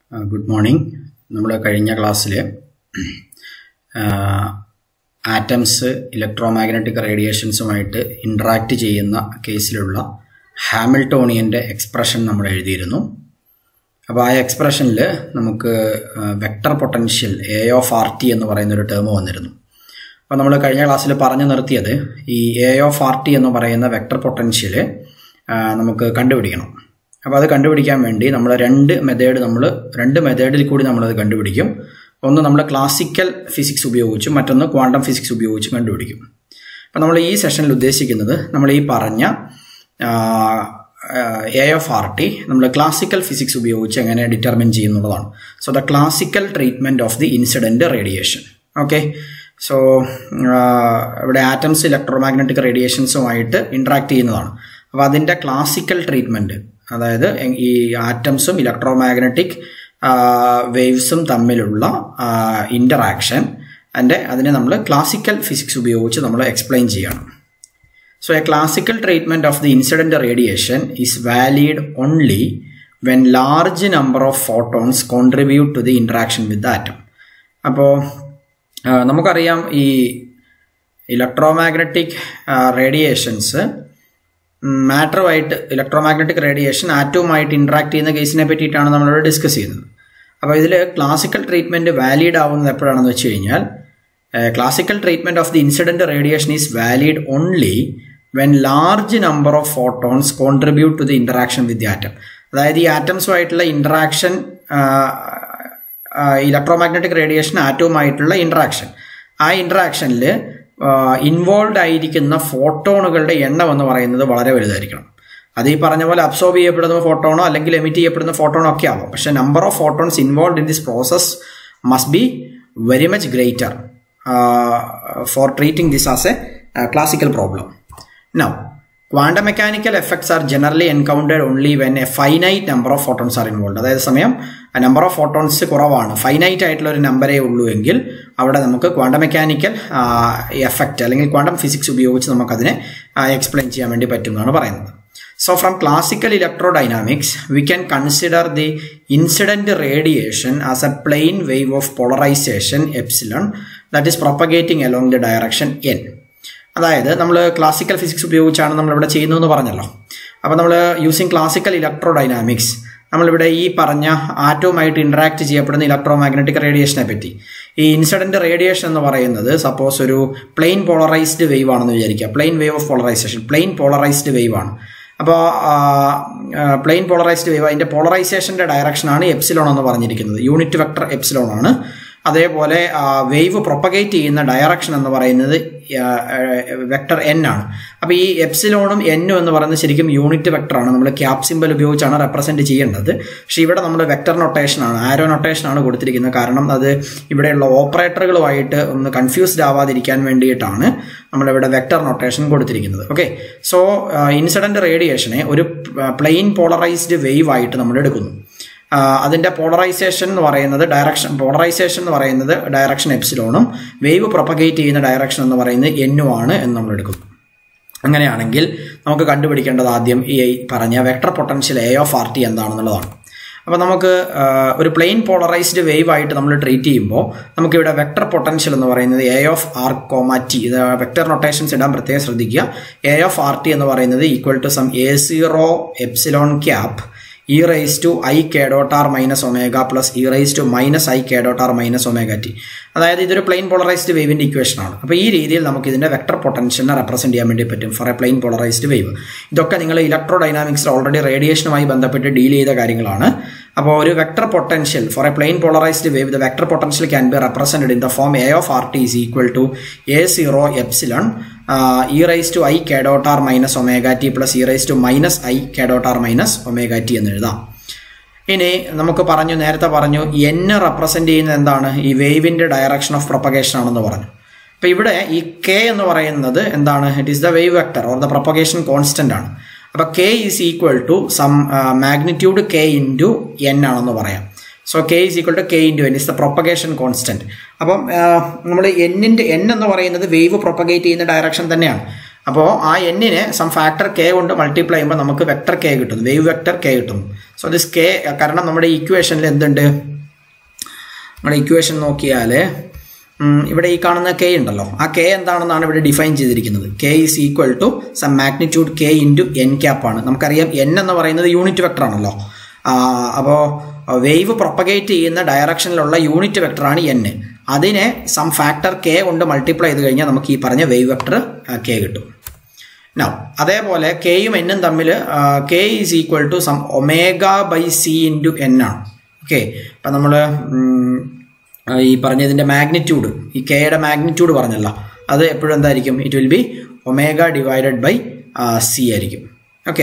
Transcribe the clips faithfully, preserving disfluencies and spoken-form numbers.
Good morning. നമ്മൾ കഴിഞ്ഞ ക്ലാസ്സിൽ ആറ്റംസ് ഇലക്ട്രോമാഗ്നറ്റിക് റേഡിയേഷൻസുമായിട്ട് ഇൻട്രാക്ട് ചെയ്യുന്ന കേസിലുള്ള ഹാമിൽട്ടോണിയൻ്റെ എക്സ്പ്രഷൻ നമ്മൾ എഴുതിയിരുന്നു. അപ്പോൾ ആ എക്സ്പ്രഷനിൽ നമുക്ക് vector potential A of R T എന്ന് പറയുന്നൊരു ടേം വന്നിരുന്നു. അപ്പോൾ നമ്മൾ കഴിഞ്ഞ ക്ലാസ്സിൽ പറഞ്ഞു നിർത്തിയത് ഈ എ ഓഫ് ആർ ടി എന്ന് പറയുന്ന വെക്ടർ പൊട്ടൻഷ്യൽ നമുക്ക് കണ്ടുപിടിക്കണം. അപ്പോൾ അത് കണ്ടുപിടിക്കാൻ വേണ്ടി നമ്മൾ രണ്ട് മെത്തേഡ് നമ്മൾ രണ്ട് മെത്തേഡിൽ കൂടി നമ്മളത് കണ്ടുപിടിക്കും. ഒന്ന് നമ്മൾ ക്ലാസിക്കൽ ഫിസിക്സ് ഉപയോഗിച്ചും മറ്റൊന്ന് ക്വാണ്ടം ഫിസിക്സ് ഉപയോഗിച്ചും കണ്ടുപിടിക്കും. അപ്പോൾ നമ്മൾ ഈ സെഷനിൽ ഉദ്ദേശിക്കുന്നത് നമ്മൾ ഈ പറഞ്ഞ എ ഓഫ് ആർ ടി നമ്മൾ ക്ലാസിക്കൽ ഫിസിക്സ് ഉപയോഗിച്ച് എങ്ങനെ ഡിറ്റർമിൻ ചെയ്യുന്നുള്ളതാണ്. So the classical treatment of the incident radiation. Okay, so ഇവിടെ ആറ്റംസ് ഇലക്ട്രോമാഗ്നറ്റിക് റേഡിയേഷൻസുമായിട്ട് ഇൻട്രാക്ട് ചെയ്യുന്നതാണ്. അപ്പോൾ അതിൻ്റെ ക്ലാസിക്കൽ ട്രീറ്റ്മെൻറ്റ്, അതായത് ഈ ആറ്റംസും ഇലക്ട്രോമാഗ്നറ്റിക് വേവ്സും തമ്മിലുള്ള ഇൻ്ററാക്ഷൻ അതിൻ്റെ അതിനെ നമ്മൾ ക്ലാസിക്കൽ ഫിസിക്സ് ഉപയോഗിച്ച് നമ്മൾ എക്സ്പ്ലെയിൻ ചെയ്യണം. So a classical treatment of the incident radiation is valid only when large number of photons contribute to the interaction with the atom. അപ്പോൾ നമുക്കറിയാം ഈ ഇലക്ട്രോമാഗ്നറ്റിക് റേഡിയേഷൻസ് മാറ്ററുമായിട്ട് ഇലക്ട്രോമാഗ്നറ്റിക് റേഡിയേഷൻ ആറ്റവുമായിട്ട് ഇൻട്രാക്ട് ചെയ്യുന്ന കേസിനെ പറ്റിയിട്ടാണ് നമ്മളിവിടെ ഡിസ്കസ് ചെയ്യുന്നത്. അപ്പോൾ ഇതിൽ ക്ലാസിക്കൽ ട്രീറ്റ്മെൻറ്റ് വാലിഡ് ആവുന്നത് എപ്പോഴാണെന്ന് വെച്ച് കഴിഞ്ഞാൽ classical treatment of the incident radiation is valid only when large number of photons contribute to the interaction with the atom. അതായത് ഈ ആറ്റംസുമായിട്ടുള്ള ഇൻട്രാക്ഷൻ, ഇലക്ട്രോമാഗ്നറ്റിക് റേഡിയേഷൻ ആറ്റവുമായിട്ടുള്ള ഇൻട്രാക്ഷൻ, ആ ഇൻട്രാക്ഷനിൽ ഇൻവോൾവ് ആയിരിക്കുന്ന ഫോട്ടോണുകളുടെ എണ്ണം എന്ന് പറയുന്നത് വളരെ വലുതായിരിക്കണം. അത് ഈ പറഞ്ഞ പോലെ അബ്സോർബ് ചെയ്യപ്പെടുന്ന ഫോട്ടോണോ അല്ലെങ്കിൽ എമിറ്റ് ചെയ്യപ്പെടുന്ന ഫോട്ടോണോ ഒക്കെ ആവാം. പക്ഷേ number of photons involve in this process must be very much greater for treating this as a classical problem. Now quantum mechanical effects are generally encountered only when a finite number of photons are involved. അതായത് സമയം number of photons കുറവാണ്, finite ആയിട്ടുള്ള ഒരു നമ്പറേ ഉള്ളൂ എങ്കിൽ അവിടെ നമുക്ക് ക്വാണ്ടം മെക്കാനിക്കൽ എഫക്റ്റ് അല്ലെങ്കിൽ ക്വാണ്ടം ഫിസിക്സ് ഉപയോഗിച്ച് നമുക്കതിനെ എക്സ്പ്ലെയിൻ ചെയ്യാൻ വേണ്ടി പറ്റും എന്നാണ് പറയുന്നത്. So from classical electrodynamics, we can consider the incident radiation as a plane wave of polarization epsilon that is propagating along the direction n. അതായത് നമ്മൾ ക്ലാസിക്കൽ ഫിസിക്സ് ഉപയോഗിച്ചാണ് നമ്മളിവിടെ ചെയ്യുന്നതെന്ന് പറഞ്ഞല്ലോ. അപ്പോൾ നമ്മൾ യൂസിങ് ക്ലാസിക്കൽ ഇലക്ട്രോഡൈനാമിക്സ് നമ്മളിവിടെ ഈ പറഞ്ഞ ആറ്റവുമായിട്ട് ഇൻട്രാക്ട് ചെയ്യപ്പെടുന്ന ഇലക്ട്രോമാഗ്നറ്റിക് റേഡിയേഷനെ പറ്റി, ഈ ഇൻസിഡൻറ്റ് റേഡിയേഷൻ എന്ന് പറയുന്നത് സപ്പോസ് ഒരു പ്ലെയിൻ പോളറൈസ്ഡ് വേവ് ആണെന്ന് വിചാരിക്കുക. Plane wave of polarisation, plane polarised wave ആണ്. അപ്പോൾ പ്ലെയിൻ പോളറൈസ്ഡ് വേവ് അതിൻ്റെ പോളറൈസേഷൻ്റെ ഡയറക്ഷനാണ് എപ്സിലോൺ എന്ന് പറഞ്ഞിരിക്കുന്നത്, യൂണിറ്റ് വെക്ടർ എപ്സിലോൺ ആണ്. അതേപോലെ വേവ് പ്രൊപ്പഗേറ്റ് ചെയ്യുന്ന ഡയറക്ഷൻ എന്ന് പറയുന്നത് വെക്ടർ എൻ ആണ്. അപ്പോൾ ഈ എപ്സിലോണും എന്നും എന്ന് പറയുന്നത് ശരിക്കും യൂണിറ്റ് വെക്ടറാണ്. നമ്മൾ ക്യാപ് സിമ്പൽ ഉപയോഗിച്ചാണ് റെപ്രസെൻറ്റ് ചെയ്യേണ്ടത്. പക്ഷേ ഇവിടെ നമ്മൾ വെക്ടർ നൊട്ടേഷനാണ്, ആരോ നൊട്ടേഷനാണ് കൊടുത്തിരിക്കുന്നത്. കാരണം അത് ഇവിടെയുള്ള ഓപ്പറേറ്ററുകളുമായിട്ട് ഒന്ന് കൺഫ്യൂസ്ഡ് ആവാതിരിക്കാൻ വേണ്ടിയിട്ടാണ് നമ്മളിവിടെ വെക്ടർ നൊട്ടേഷൻ കൊടുത്തിരിക്കുന്നത്. ഓക്കെ, സോ ഇൻസിഡൻറ്റ് റേഡിയേഷനെ ഒരു പ്ലെയിൻ പോളറൈസ്ഡ് വേവ് ആയിട്ട് നമ്മൾ എടുക്കുന്നു. അതിൻ്റെ പോളറൈസേഷൻ എന്ന് പറയുന്നത് ഡയറക്ഷൻ പോളറൈസേഷൻ എന്ന് പറയുന്നത് ഡയറക്ഷൻ എപ്സിലോണും വേവ് പ്രൊപ്പഗേറ്റ് ചെയ്യുന്ന ഡയറക്ഷൻ എന്ന് പറയുന്നത് എന്നുമാണ് എന്ന് നമ്മൾ എടുക്കുന്നു. അങ്ങനെയാണെങ്കിൽ നമുക്ക് കണ്ടുപിടിക്കേണ്ടത് ആദ്യം ഈ പറഞ്ഞ vector potential A of R T എന്താണെന്നുള്ളതാണ്. അപ്പോൾ നമുക്ക് ഒരു പ്ലെയിൻ പോളറൈസ്ഡ് വേവ് ആയിട്ട് നമ്മൾ ട്രീറ്റ് ചെയ്യുമ്പോൾ നമുക്കിവിടെ വെക്ടർ പൊട്ടൻഷ്യൽ എന്ന് പറയുന്നത് A of R comma T, ഇത് വെക്ടർ നൊട്ടേഷൻസ് ഇടാൻ പ്രത്യേകം ശ്രദ്ധിക്കുക. എ ഓഫ് ആർ ടി എന്ന് പറയുന്നത് equal to some A zero epsilon cap E raise to I K dot R minus omega plus E raise to minus I K dot R minus omega T. അതായത് ഇതൊരു plain polarised വേവിൻ്റെ equation ആണ്. അപ്പോൾ ഈ രീതിയിൽ നമുക്ക് ഇതിൻ്റെ vector പൊട്ടൻഷ്യലിനെ represent ചെയ്യാൻ വേണ്ടി പറ്റും for a plane polarised wave. ഇതൊക്കെ നിങ്ങൾ ഇലക്ട്രോ ഡൈനാമിക്സിൽ ഓൾറെഡി റേഡിയേഷനുമായി ബന്ധപ്പെട്ട് ഡീൽ ചെയ്ത കാര്യങ്ങളാണ്. അപ്പോൾ ഒരു vector potential for a plane polarised wave, the vector potential can be represented in the form A of R T is equal to A zero epsilon E raise to I K dot R minus omega T plus E raise to minus I K dot R minus omega T എന്ന് എഴുതാം. ഇനി നമുക്ക് പറഞ്ഞു, നേരത്തെ പറഞ്ഞു N represent ചെയ്യുന്നത് എന്താണ്, ഈ വേവിൻ്റെ ഡയറക്ഷൻ ഓഫ് പ്രൊപ്പഗേഷൻ ആണെന്ന് പറഞ്ഞു. അപ്പോൾ ഇവിടെ ഈ കെ എന്ന് പറയുന്നത് എന്താണ്, it is the wave vector or the propagation constant ആണ്. അപ്പോൾ K is equal to some magnitude K into N ആണെന്ന് പറയാം. So K is equal to K into N is the propagation constant. അപ്പം നമ്മൾ എന്നിൻ്റെ എൻ എന്ന് പറയുന്നത് wave propagate ചെയ്യുന്ന ഡയറക്ഷൻ തന്നെയാണ്. അപ്പോൾ ആ എന്നിനെ സം ഫാക്ടർ കെ കൊണ്ട് മൾട്ടിപ്ലൈ ചെയ്യുമ്പോൾ നമുക്ക് വെക്ടർ കെ കിട്ടുന്നു, വേവ് വെക്ടർ കെ കിട്ടുന്നു. സോ ദിസ് കെ, കാരണം നമ്മുടെ ഇക്വേഷനിൽ എന്തുണ്ട്, നമ്മുടെ ഇക്വേഷൻ നോക്കിയാൽ ഇവിടെ ഈ കാണുന്ന കെ ഉണ്ടല്ലോ, ആ കെ എന്താണെന്നാണ് ഇവിടെ ഡിഫൈൻ ചെയ്തിരിക്കുന്നത്. K is equal to some magnitude K into N cap ആണ്. നമുക്കറിയാം എൻ എന്ന് പറയുന്നത് യൂണിറ്റ് വെക്ടർ ആണല്ലോ. അപ്പോൾ വേവ് പ്രൊപ്പഗേറ്റ് ചെയ്യുന്ന ഡയറക്ഷനിലുള്ള യൂണിറ്റ് വെക്ടറാണ് എൻ. അതിനെ സം ഫാക്ടർ കെ കൊണ്ട് മൾട്ടിപ്ലൈ ചെയ്ത് കഴിഞ്ഞാൽ നമുക്ക് ഈ പറഞ്ഞ വേവ് വെക്ടർ കെ കിട്ടും. നൗ അതേപോലെ കെയും എന്നും തമ്മിൽ K is equal to some omega by C into N ആണ്. ഓക്കെ, അപ്പം നമ്മൾ ഈ പറഞ്ഞതിൻ്റെ മാഗ്നിറ്റ്യൂഡ്, ഈ കെയുടെ മാഗ്നിറ്റ്യൂഡ് പറഞ്ഞല്ലോ, അത് എപ്പോഴും എന്തായിരിക്കും, it will be omega divided by C ആയിരിക്കും. ഓക്കെ,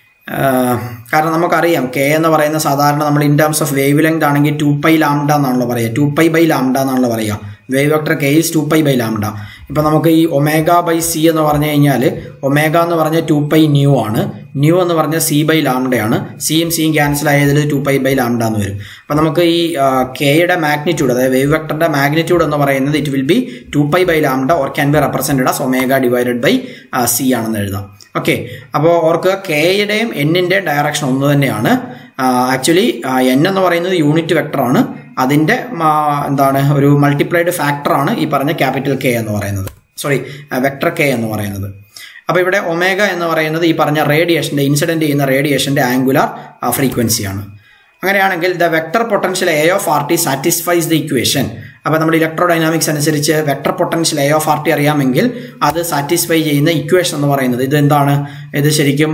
കാരണം നമുക്കറിയാം കെ എന്ന് പറയുന്ന സാധാരണ നമ്മൾ in terms of wave length ആണെങ്കിൽ ടു പൈ ലാംഡ എന്നാണല്ലോ പറയുക, ടു പൈ ബൈ ലാംഡ എന്നാണല്ലോ പറയുക. Wave vector K is two pi by lambda. ഇപ്പം നമുക്ക് ഈ ഒമേഗ ബൈ സി എന്ന് പറഞ്ഞു കഴിഞ്ഞാൽ ഒമേഗ എന്ന് പറഞ്ഞാൽ ടു പൈ ന്യൂ ആണ്, ന്യൂ എന്ന് പറഞ്ഞാൽ സി ബൈ ലാംഡയാണ്, സിയും സിയും ക്യാൻസൽ ആയതിൽ ടു പൈ ബൈ ലാംഡ എന്ന് വരും. അപ്പം നമുക്ക് ഈ കെയുടെ മാഗ്നിറ്റ്യൂഡ്, അതായത് വേവ് വെക്ടറിന്റെ മാഗ്നിറ്റ്യൂഡ് എന്ന് പറയുന്നത് it will be two pi by lambda or can be represented as omega divided by C ആണെന്ന് എഴുതാം. ഓക്കെ, അപ്പോൾ ഓർക്ക് കെയുടെയും എന്നിൻ്റെയും ഡയറക്ഷൻ ഒന്ന് തന്നെയാണ്. ആക്ച്വലി എൻ എന്ന് പറയുന്നത് യൂണിറ്റ് വെക്ടറാണ്, അതിൻ്റെ എന്താണ് ഒരു മൾട്ടിപ്ലൈഡ് ഫാക്ടറാണ് ഈ പറഞ്ഞ ക്യാപിറ്റൽ കെ എന്ന് പറയുന്നത്, സോറി വെക്ടർ കെ എന്ന് പറയുന്നത്. അപ്പോൾ ഇവിടെ ഒമേഗ എന്ന് പറയുന്നത് ഈ പറഞ്ഞ റേഡിയേഷൻ്റെ, ഇൻസിഡൻറ്റ് ചെയ്യുന്ന റേഡിയേഷൻ്റെ ആംഗുലാർ ഫ്രീക്വൻസിയാണ്. അങ്ങനെയാണെങ്കിൽ the vector potential A of R T satisfies the equation. അപ്പോൾ നമ്മുടെ ഇലക്ട്രോ ഡൈനാമിക്സ് അനുസരിച്ച് vector potential A of R T അറിയാമെങ്കിൽ അത് സാറ്റിസ്ഫൈ ചെയ്യുന്ന ഇക്വേഷൻ എന്ന് പറയുന്നത് ഇത് എന്താണ്, ഇത് ശരിക്കും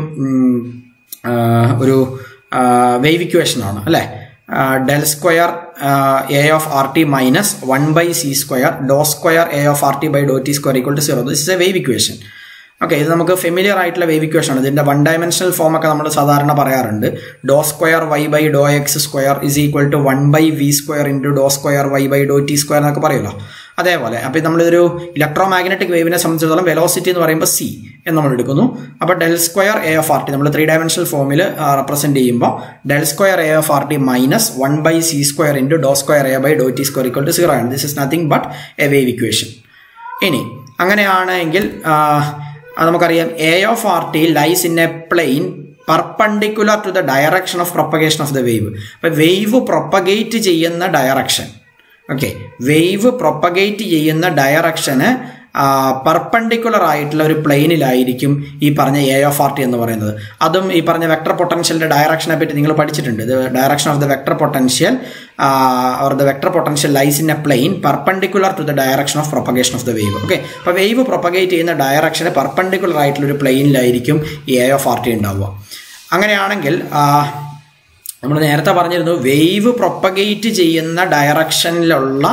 ഒരു വേവ് ഇക്വേഷൻ ആണ് അല്ലേ. Del square A of R T minus one by C square do square A of R T by do T square equal to zero. This is a wave equation. Okay, ഇത് നമുക്ക് familiar ആയിട്ടുള്ള wave equation ആണ്. ഇതിന്റെ one dimensional form ഒക്കെ നമ്മൾ സാധാരണ പറയാറുണ്ട്. Do square Y by do X square is equal to one by V square into do square Y by do T square എന്നൊക്കെ പറയുമല്ലോ. അതേപോലെ അപ്പോൾ നമ്മളിതൊരു ഇലക്ട്രോ മാഗ്നറ്റിക് വേവിനെ സംബന്ധിച്ചിടത്തോളം വെലോസിറ്റി എന്ന് പറയുമ്പോൾ സി എന്ന് നമ്മൾ എടുക്കുന്നു. അപ്പോൾ del square A of R T നമ്മൾ ത്രീ ഡയമെൻഷണൽ ഫോമിൽ റെപ്രസെന്റ് ചെയ്യുമ്പോൾ del square A of R T minus one by C square into do square A by do T square equal to zero ആണ്. This is nothing but a wave equation. ഇനി അങ്ങനെയാണെങ്കിൽ നമുക്കറിയാം A of R T lies in a plane perpendicular to the direction of propagation of the wave. അപ്പൊ wave propagate ചെയ്യുന്ന direction, okay, wave propagate ചെയ്യുന്ന ഡയറക്ഷന് perpendicular ആയിട്ടുള്ള ഒരു പ്ലെയിനിലായിരിക്കും ഈ പറഞ്ഞ എ ഓഫ് ആർ ടി എന്ന് പറയുന്നത്. അതും ഈ പറഞ്ഞ വെക്ടർ പൊട്ടൻഷ്യലിന്റെ ഡയറക്ഷനെ പറ്റി നിങ്ങൾ പഠിച്ചിട്ടുണ്ട്. ഇത് direction of the vector potential or the vector potential lies in a plane perpendicular to the direction of propagation of the wave. Okay, അപ്പോൾ വേവ് പ്രൊപ്പഗേറ്റ് ചെയ്യുന്ന ഡയറക്ഷന് പെർപെൻഡിക്കുലർ ആയിട്ടുള്ള ഒരു പ്ലെയിനിലായിരിക്കും ഈ എ ഓഫ് ആർ ടി ഉണ്ടാവുക. അങ്ങനെയാണെങ്കിൽ നമ്മൾ നേരത്തെ പറഞ്ഞിരുന്നു വേവ് പ്രൊപ്പഗേറ്റ് ചെയ്യുന്ന ഡയറക്ഷനിലുള്ള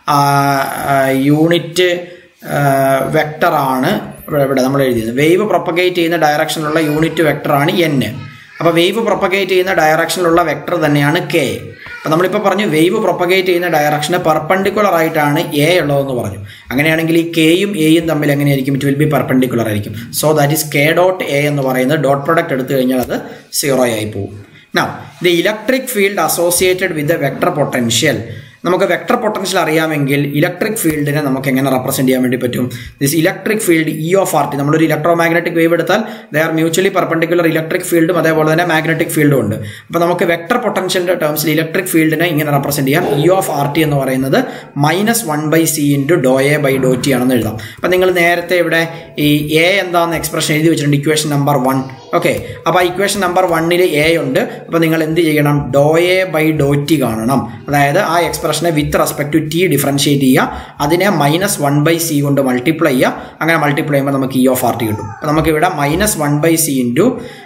യൂണിറ്റ് വെക്ടറാണ് ഇവിടെ നമ്മൾ എഴുതിയത്. വേവ് പ്രൊപ്പഗേറ്റ് ചെയ്യുന്ന ഡയറക്ഷനിലുള്ള യൂണിറ്റ് വെക്ടറാണ് എൻ. അപ്പോൾ വേവ് പ്രൊപ്പഗേറ്റ് ചെയ്യുന്ന ഡയറക്ഷനിലുള്ള വെക്ടർ തന്നെയാണ് കെ. അപ്പോൾ നമ്മളിപ്പോൾ പറഞ്ഞു വേവ് പ്രൊപ്പഗേറ്റ് ചെയ്യുന്ന ഡയറക്ഷന് പെർപെൻഡിക്കുലർ ആയിട്ടാണ് എ ഉള്ളതെന്ന് പറഞ്ഞു. അങ്ങനെയാണെങ്കിൽ ഈ കെയും എയും തമ്മിൽ എങ്ങനെയായിരിക്കും? ഇറ്റ് വിൽ ബി പെർപെൻഡിക്കുലർ ആയിരിക്കും. So that is K dot A എന്ന് പറയുന്നത് ഡോട്ട് പ്രൊഡക്റ്റ് എടുത്തു കഴിഞ്ഞാൽ അത് സീറോ ആയി പോകും. Now, the electric field associated with the vector potential. നമുക്ക് വെക്ടർ പൊട്ടൻഷ്യൽ അറിയാമെങ്കിൽ ഇലക്ട്രിക് ഫീൽഡിനെ നമുക്ക് എങ്ങനെ റെപ്രസെന്റ് ചെയ്യാൻ വേണ്ടി പറ്റും? This electric field E of R T, നമ്മളൊരു ഇലക്ട്രോ മാഗ്നറ്റിക് വേവ് എടുത്താൽ they are mutually perpendicular electric ഫീൽഡും അതേപോലെ തന്നെ മാഗ്നറ്റിക് ഫീൽഡും ഉണ്ട്. അപ്പോൾ നമുക്ക് വെക്ടർ പൊട്ടൻഷ്യലിന്റെ ടേംസിൽ ഇലക്ട്രിക് ഫീൽഡിനെ ഇങ്ങനെ റെപ്രസെന്റ് ചെയ്യാം. ഇ ഓഫ് ആർ ടി എന്ന് പറയുന്നത് minus one by C into do A by do T ആണെന്ന് എഴുതാം. അപ്പം നിങ്ങൾ നേരത്തെ ഇവിടെ ഈ എ എന്താണെന്ന് എക്സ്പ്രഷൻ എഴുതി വെച്ചിട്ടുണ്ട്, ഇക്വേഷൻ നമ്പർ വൺ. ഓക്കെ, അപ്പോൾ ഇക്വേഷൻ നമ്പർ വണ്ണിൽ എ ഉണ്ട്. അപ്പോൾ നിങ്ങൾ എന്ത് ചെയ്യണം? Do A by do T കാണണം. അതായത് ആ എക്സ്പ്രഷനെ with respect to T differentiate ചെയ്യുക, അതിനെ മൈനസ് വൺ ബൈ സി കൊണ്ട് മൾട്ടിപ്ലൈ ചെയ്യുക. അങ്ങനെ മൾട്ടിപ്ലൈ ചെയ്യുമ്പോൾ നമുക്ക് ഇ ഓഫ് ആർ ടി കിട്ടും. അപ്പോൾ നമുക്ക് ഇവിടെ minus one by C into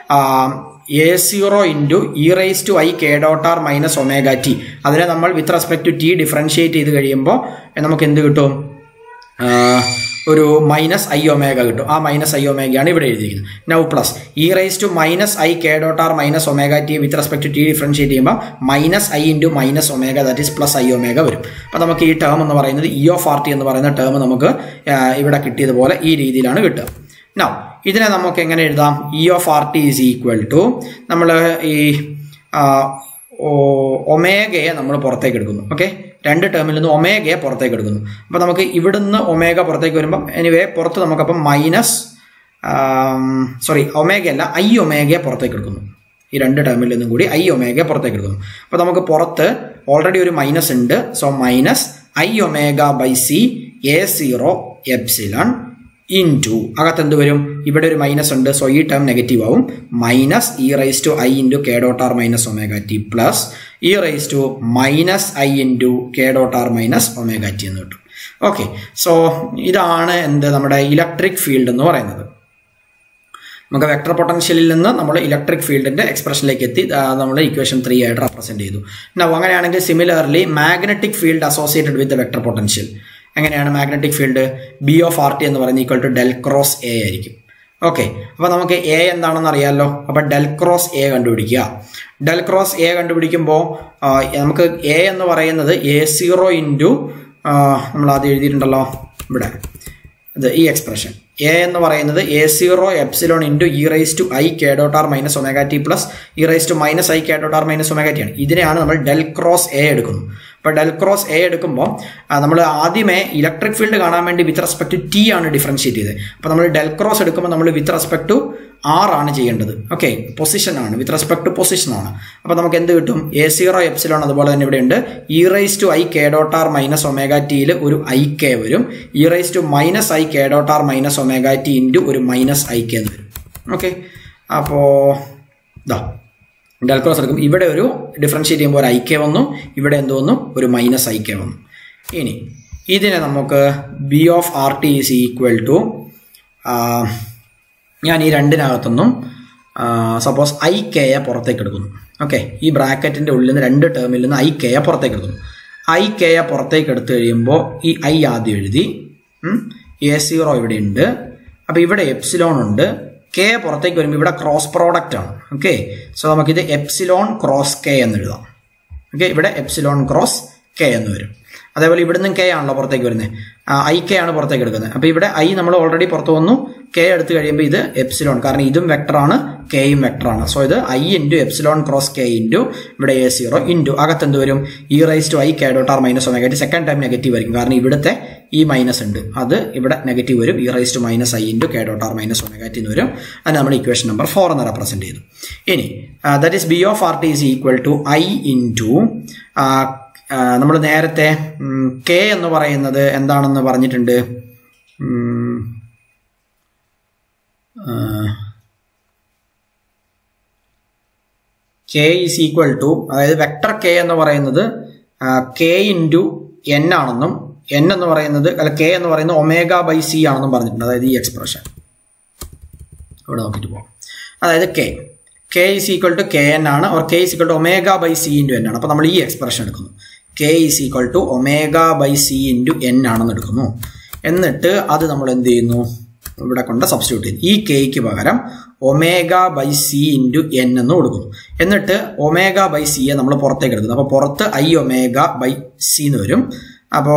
A zero into E raise to I K dot R minus omega T, അതിനെ നമ്മൾ with respect to T differentiate ചെയ്ത് കഴിയുമ്പോൾ നമുക്ക് എന്ത് കിട്ടും? ഒരു മൈനസ് ഐ ഒമേഗ കിട്ടും. ആ മൈനസ് ഐ ഒമേഗയാണ് ഇവിടെ എഴുതിയിരിക്കുന്നത്. Now plus E raise to minus I K dot R minus omega T with respect to T differentiate ചെയ്യുമ്പോൾ minus I into minus omega that is plus I omega വരും. അപ്പോൾ നമുക്ക് ഈ ടേം എന്ന് പറയുന്നത് ഇ ഓഫ് ആർ ടി എന്ന് പറയുന്ന term നമുക്ക് ഇവിടെ കിട്ടിയതുപോലെ ഈ രീതിയിലാണ് കിട്ടുക. നൗ ഇതിനെ നമുക്ക് എങ്ങനെ എഴുതാം? E of R T is equal to നമ്മൾ ഈ ഒമേഗയെ നമ്മൾ പുറത്തേക്ക് എടുക്കുന്നു. ഓക്കെ, രണ്ട് ടേമിൽ നിന്ന് ഒമേഗയെ പുറത്തേക്ക് എടുക്കുന്നു. അപ്പോൾ നമുക്ക് ഇവിടുന്ന് ഒമേഗ പുറത്തേക്ക് വരുമ്പം എനിവേ പുറത്ത് നമുക്കപ്പം മൈനസ് സോറി ഒമേഗ അല്ല ഐ ഒമേഗയെ പുറത്തേക്ക് എടുക്കുന്നു. ഈ രണ്ട് ടേമിൽ നിന്നും കൂടി ഐ ഒമേഗയെ പുറത്തേക്ക് എടുക്കുന്നു. അപ്പോൾ നമുക്ക് പുറത്ത് ഓൾറെഡി ഒരു മൈനസ് ഉണ്ട്. So minus I omega by C A zero epsilon into അകത്ത് എന്ത് വരും? ഇവിടെ ഒരു മൈനസ് ഉണ്ട്. സോ ഈ ടേം നെഗറ്റീവ് ആവും. Minus E raise to I into K dot R minus omega T plus E raise to minus I into K dot R minus omega T എന്ന് കിട്ടും. ഓക്കെ, സോ ഇതാണ് എന്ത് നമ്മുടെ electric field എന്ന് പറയുന്നത്. നമുക്ക് vector പൊട്ടൻഷ്യലിൽ നിന്ന് നമ്മൾ ഇലക്ട്രിക് ഫീൽഡിന്റെ എക്സ്പ്രഷനിലേക്ക് എത്തി നമ്മൾ ഇക്വേഷൻ ത്രീ ആയിട്ട് റെപ്രസെന്റ് ചെയ്തു. നൗ അങ്ങനെയാണെങ്കിൽ similarly magnetic field associated with vector potential എങ്ങനെയാണ്? Magnetic field B of R T എന്ന് പറയുന്നത് equal to del cross A ആയിരിക്കും. ഓക്കെ, അപ്പോൾ നമുക്ക് എ എന്താണെന്ന് അറിയാമല്ലോ. അപ്പോൾ ഡെൽ ക്രോസ് എ കണ്ടുപിടിക്കുക. ഡെൽ ക്രോസ് എ കണ്ടുപിടിക്കുമ്പോൾ നമുക്ക് എ എന്ന് പറയുന്നത് എ സീറോ ഇൻറ്റു നമ്മൾ ആദ്യം എഴുതിയിട്ടുണ്ടല്ലോ ഇവിടെ ഇത് ഈ എക്സ്പ്രഷൻ എ എന്ന് പറയുന്നത് A zero epsilon into E raise to I K dot R minus omega T plus E raise to minus I K dot R minus omega T ആണ്. ഇതിനെയാണ് നമ്മൾ ഡെൽ ക്രോസ് എ എടുക്കുന്നത്. അപ്പോൾ del cross A എടുക്കുമ്പോൾ നമ്മൾ ആദ്യമേ electric field കാണാൻ വേണ്ടി വിത്ത് റെസ്പെക്ട് ടു ടി ആണ് ഡിഫറൻഷിയേറ്റ് ചെയ്തത്. അപ്പോൾ നമ്മൾ ഡെൽ ക്രോസ് എടുക്കുമ്പോൾ നമ്മൾ വിത്ത് റെസ്പെക്ട് ടു ആർ ആണ് ചെയ്യേണ്ടത്. ഓക്കെ, പൊസിഷൻ ആണ്, വിത്ത് റെസ്പെക്ട് ടു പൊസിഷൻ ആണ്. അപ്പോൾ നമുക്ക് എന്ത് കിട്ടും? എ സീറോ എപ്സിലോൺ അതുപോലെ തന്നെ ഇവിടെ ഉണ്ട്. E raise to I K dot R minus omega ടിയിൽ ഒരു ഐ കെ വരും. E raise to minus I K dot R minus omega T into ഒരു മൈനസ് ഐ കെ എന്ന് വരും. ഓക്കെ, അപ്പോൾ ഇതാ ഡെൽ ക്രോസ് എടുക്കും. ഇവിടെ ഒരു ഡിഫറൻഷിയേറ്റ് ചെയ്യുമ്പോൾ ഒരു ഐ കെ വന്നു, ഇവിടെ എന്ത് വന്നു? ഒരു മൈനസ് ഐ കെ വന്നു. ഇനി ഇതിനെ നമുക്ക് B of R T is equal to ഞാൻ ഈ രണ്ടിനകത്തൊന്നും സപ്പോസ് ഐ കെയെ പുറത്തേക്ക് എടുക്കുന്നു. ഓക്കെ, ഈ ബ്രാക്കറ്റിൻ്റെ ഉള്ളിൽ നിന്ന് രണ്ട് ടേമിൽ നിന്ന് ഐ കെയെ പുറത്തേക്ക് എടുക്കുന്നു. ഐ കെയെ പുറത്തേക്ക് എടുത്തു കഴിയുമ്പോൾ ഈ ഐ ആദ്യം എഴുതി, എ സീറോ ഇവിടെ ഉണ്ട്. അപ്പോൾ ഇവിടെ എപ്സിലോൺ ഉണ്ട്. കെ പുറത്തേക്ക് വരുമ്പോൾ ഇവിടെ ക്രോസ് പ്രോഡക്റ്റ് ആണ്. ഓക്കെ, സോ നമുക്കിത് എപ്സിലോൺ ക്രോസ് കെ എന്ന് എഴുതാം. ഓക്കെ, ഇവിടെ എപ്സിലോൺ ക്രോസ് കെ എന്ന് വരും. അതേപോലെ ഇവിടുന്ന് കെ ആണല്ലോ പുറത്തേക്ക് വരുന്നത്, ഐ കെ ആണ് പുറത്തേക്ക് എടുക്കുന്നത്. അപ്പോൾ ഇവിടെ ഐ നമ്മൾ ഓൾറെഡി പുറത്ത് വന്നു. കെ എടുത്തു കഴിയുമ്പോൾ ഇത് എപ്സിലോൺ, കാരണം ഇതും വെക്ടറാണ് കെയും വെക്ടറാണ്. സോ ഇത് I into epsilon cross K into ഇവിടെ എ സീറോ ഇൻറ്റു അകത്ത് എന്ത് വരും? E raise to I K dot R minus omega T. Second term negative ആയിരിക്കും, കാരണം ഇവിടുത്തെ ഈ മൈനസ് ഉണ്ട്, അത് ഇവിടെ നെഗറ്റീവ് വരും. E raise to minus I into K dot R minus omega T എന്ന് വരും. അത് നമ്മൾ ഇക്വേഷൻ നമ്പർ ഫോർ എന്ന് റെപ്രസെന്റ് ചെയ്തു. ഇനി that is B of R T is equal to I into നമ്മൾ നേരത്തെ കെ എന്ന് പറയുന്നത് എന്താണെന്ന് പറഞ്ഞിട്ടുണ്ട്. കെ ഈസ് ഈക്വൽ ടു, അതായത് വെക്ടർ കെ എന്ന് പറയുന്നത് കെ ഇൻറ്റു എൻ ആണെന്നും എൻ എന്ന് പറയുന്നത് അല്ല കെ എന്ന് പറയുന്നത് ഒമേഗ ബൈ സി ആണെന്നും പറഞ്ഞിട്ടുണ്ട്. അതായത് ഈ എക്സ്പ്രഷൻ ഇവിടെ നോക്കിയിട്ട് പോകാം. അതായത് K K is equal to K N ആണ്, or K is equal to omega by C into N ആണ്. അപ്പോൾ നമ്മൾ ഈ എക്സ്പ്രഷൻ എടുക്കുന്നു. K is equal to omega by C into N ആണെന്ന് എടുക്കുന്നു. എന്നിട്ട് അത് നമ്മൾ എന്ത് ചെയ്യുന്നു? ഇവിടെ കൊണ്ട് സബ്സ്റ്റിറ്റ്യൂട്ട് ചെയ്യുന്നു. ഈ കെയ്ക്ക് പകരം omega by C into N എന്ന് കൊടുക്കുന്നു. എന്നിട്ട് ഒമേഗ ബൈ സിയെ നമ്മൾ പുറത്തേക്ക് എടുക്കുന്നു. അപ്പോൾ പുറത്ത് ഐ ഒമേഗ ബൈ സി എന്ന് വരും. അപ്പോൾ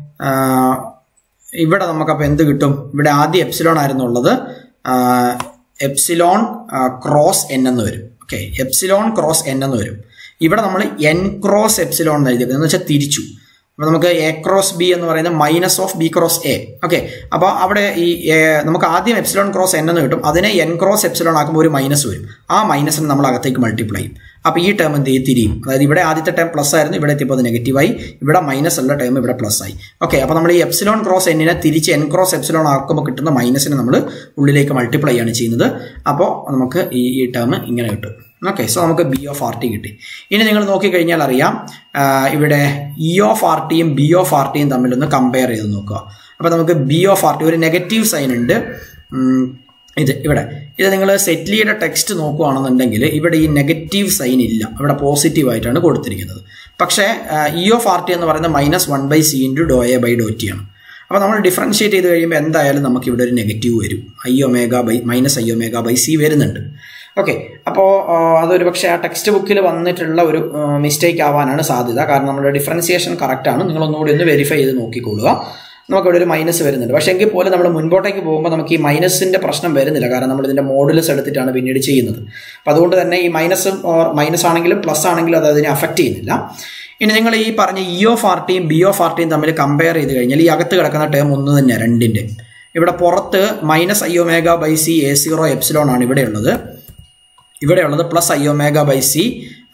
ഇവിടെ നമുക്കപ്പോൾ എന്ത് കിട്ടും? ഇവിടെ ആദ്യം എപ്സിലോൺ ആയിരുന്നു ഉള്ളത്, എപ്സിലോൺ ക്രോസ് എൻ എന്ന് വരും. ഓക്കെ, എപ്സിലോൺ ക്രോസ് എൻ എന്ന് വരും. ഇവിടെ നമ്മൾ എൻ ക്രോസ് എപ്സിലോൺ എന്ന് എഴുതിയത് എന്ന് വെച്ചാൽ തിരിച്ചു. അപ്പോൾ നമുക്ക് എ ക്രോസ് ബി എന്ന് പറയുന്നത് minus of B cross A. Okay, അപ്പോൾ അവിടെ ഈ നമുക്ക് ആദ്യം എപ്സിലോൺ ക്രോസ് എൻ എന്ന് കിട്ടും. അതിനെ എൻ ക്രോസ് എപ്സിലോൺ ആക്കുമ്പോൾ ഒരു മൈനസ് വരും. ആ മൈനസിന് നമ്മൾ അകത്തേക്ക് മൾട്ടിപ്ലൈ ചെയ്യും. അപ്പോൾ ഈ ടേം എന്ത് ചെയ്യും? തിരിയും. അതായത് ഇവിടെ ആദ്യത്തെ ടേം പ്ലസ് ആയിരുന്നു, ഇവിടെ എത്തിയപ്പോൾ അത് നെഗറ്റീവായി. ഇവിടെ മൈനസ് ഉള്ള ടേം ഇവിടെ പ്ലസ് ആയി. ഓക്കെ, അപ്പോൾ നമ്മൾ ഈ എപ്സിലോൺ ക്രോസ് എന്നിനെ തിരിച്ച് എൻ ക്രോസ് എപ്സിലോൺ ആക്കുമ്പോൾ കിട്ടുന്ന മൈനസിനെ നമ്മൾ ഉള്ളിലേക്ക് മൾട്ടിപ്ലൈ ആണ് ചെയ്യുന്നത്. അപ്പോൾ നമുക്ക് ഈ ഈ ടേം ഇങ്ങനെ കിട്ടും. ഓക്കെ, സോ നമുക്ക് ബി ഓഫ് ആർ ടി കിട്ടി. ഇനി നിങ്ങൾ നോക്കിക്കഴിഞ്ഞാൽ അറിയാം, ഇവിടെ ഇ ഓഫ് ആർ ടിയും ബി ഓഫ് ആർ ടിയും തമ്മിലൊന്ന് കമ്പയർ ചെയ്ത് നോക്കുക. അപ്പോൾ നമുക്ക് ബി ഓഫ് ആർ ടി ഒരു നെഗറ്റീവ് സൈൻ ഉണ്ട്. ഇത് ഇവിടെ ഇത് നിങ്ങൾ സെറ്റ്ലിയുടെ ടെക്സ്റ്റ് നോക്കുകയാണെന്നുണ്ടെങ്കിൽ ഇവിടെ ഈ നെഗറ്റീവ് സൈൻ ഇല്ല, ഇവിടെ പോസിറ്റീവ് ആയിട്ടാണ് കൊടുത്തിരിക്കുന്നത്. പക്ഷേ ഇ ഓഫ് ആർ ടി എന്ന് പറയുന്നത് minus one by C into do A by do T ആണ്. അപ്പോൾ നമ്മൾ ഡിഫറൻഷിയേറ്റ് ചെയ്ത് കഴിയുമ്പോൾ എന്തായാലും നമുക്ക് ഇവിടെ ഒരു നെഗറ്റീവ് വരും. I omega by minus I omega by C വരുന്നുണ്ട്. ഓക്കെ, അപ്പോൾ അതൊരു പക്ഷേ ആ ടെക്സ്റ്റ് ബുക്കിൽ വന്നിട്ടുള്ള ഒരു മിസ്റ്റേക്ക് ആവാനാണ് സാധ്യത. കാരണം നമ്മുടെ ഡിഫറൻസിയേഷൻ കറക്റ്റാണ്. നിങ്ങളൊന്നുകൂടി ഒന്ന് വെരിഫൈ ചെയ്ത് നോക്കിക്കൊള്ളുക. നമുക്കിവിടെ ഒരു മൈനസ് വരുന്നുണ്ട്. പക്ഷേ എങ്കിൽ പോലും നമ്മൾ മുൻപോട്ടേക്ക് പോകുമ്പോൾ നമുക്ക് ഈ മൈനസിൻ്റെ പ്രശ്നം വരുന്നില്ല, കാരണം നമ്മൾ ഇതിൻ്റെ മോഡുലസ് എടുത്തിട്ടാണ് പിന്നീട് ചെയ്യുന്നത്. അപ്പം അതുകൊണ്ട് തന്നെ ഈ മൈനസ് മൈനസ് ആണെങ്കിലും പ്ലസ് ആണെങ്കിലും അത് അതിനെ അഫക്റ്റ് ചെയ്യുന്നില്ല. ഇനി നിങ്ങൾ ഈ പറഞ്ഞ ഇ ഓഫ് ആർ ടിയും ബി ഓഫ് ആർ ടിയും തമ്മിൽ കമ്പയർ ചെയ്ത് കഴിഞ്ഞാൽ ഈ അകത്ത് കിടക്കുന്ന ടേം ഒന്ന് തന്നെയാണ് രണ്ടിൻ്റെ. ഇവിടെ പുറത്ത് minus I omega by C A zero epsilon ആണ് ഇവിടെയുള്ളത്. ഇവിടെയുള്ളത് plus I omega by C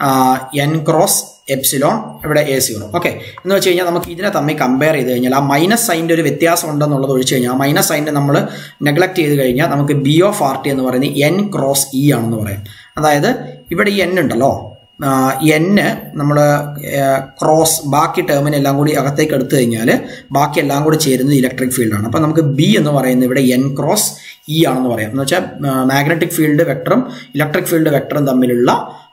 N cross epsilon ഇവിടെ എ സീറോ. ഓക്കെ, എന്ന് വെച്ച് കഴിഞ്ഞാൽ നമുക്ക് ഇതിനെ തമ്മിൽ കമ്പയർ ചെയ്ത് കഴിഞ്ഞാൽ ആ മൈനസ് സൈൻ്റെ ഒരു വ്യത്യാസം ഉണ്ടെന്നുള്ളത് ഒഴിച്ച് കഴിഞ്ഞാൽ ആ മൈനസ് സൈനെ നമ്മൾ നെഗ്ലക്ട് ചെയ്ത് കഴിഞ്ഞാൽ നമുക്ക് ബി ഓഫ് ആർ ടി എന്ന് പറയുന്നത് എൻ ക്രോസ് ഇ ആണെന്ന് പറയാം. അതായത് ഇവിടെ ഈ എൻ ഉണ്ടല്ലോ, എന്ന് നമ്മൾ ക്രോസ് ബാക്കി ടേമിനെല്ലാം കൂടി അകത്തേക്ക് എടുത്തു കഴിഞ്ഞാൽ ബാക്കി എല്ലാം കൂടി ചേരുന്നത് ഇലക്ട്രിക് ഫീൽഡാണ്. അപ്പം നമുക്ക് ബി എന്ന് പറയുന്നത് ഇവിടെ എൻ ക്രോസ് ഇ ആണെന്ന് പറയാം. എന്ന് വെച്ചാൽ മാഗ്നറ്റിക് ഫീൽഡ് വെക്ടറും ഇലക്ട്രിക് ഫീൽഡ് വെക്ടറും തമ്മിലുള്ള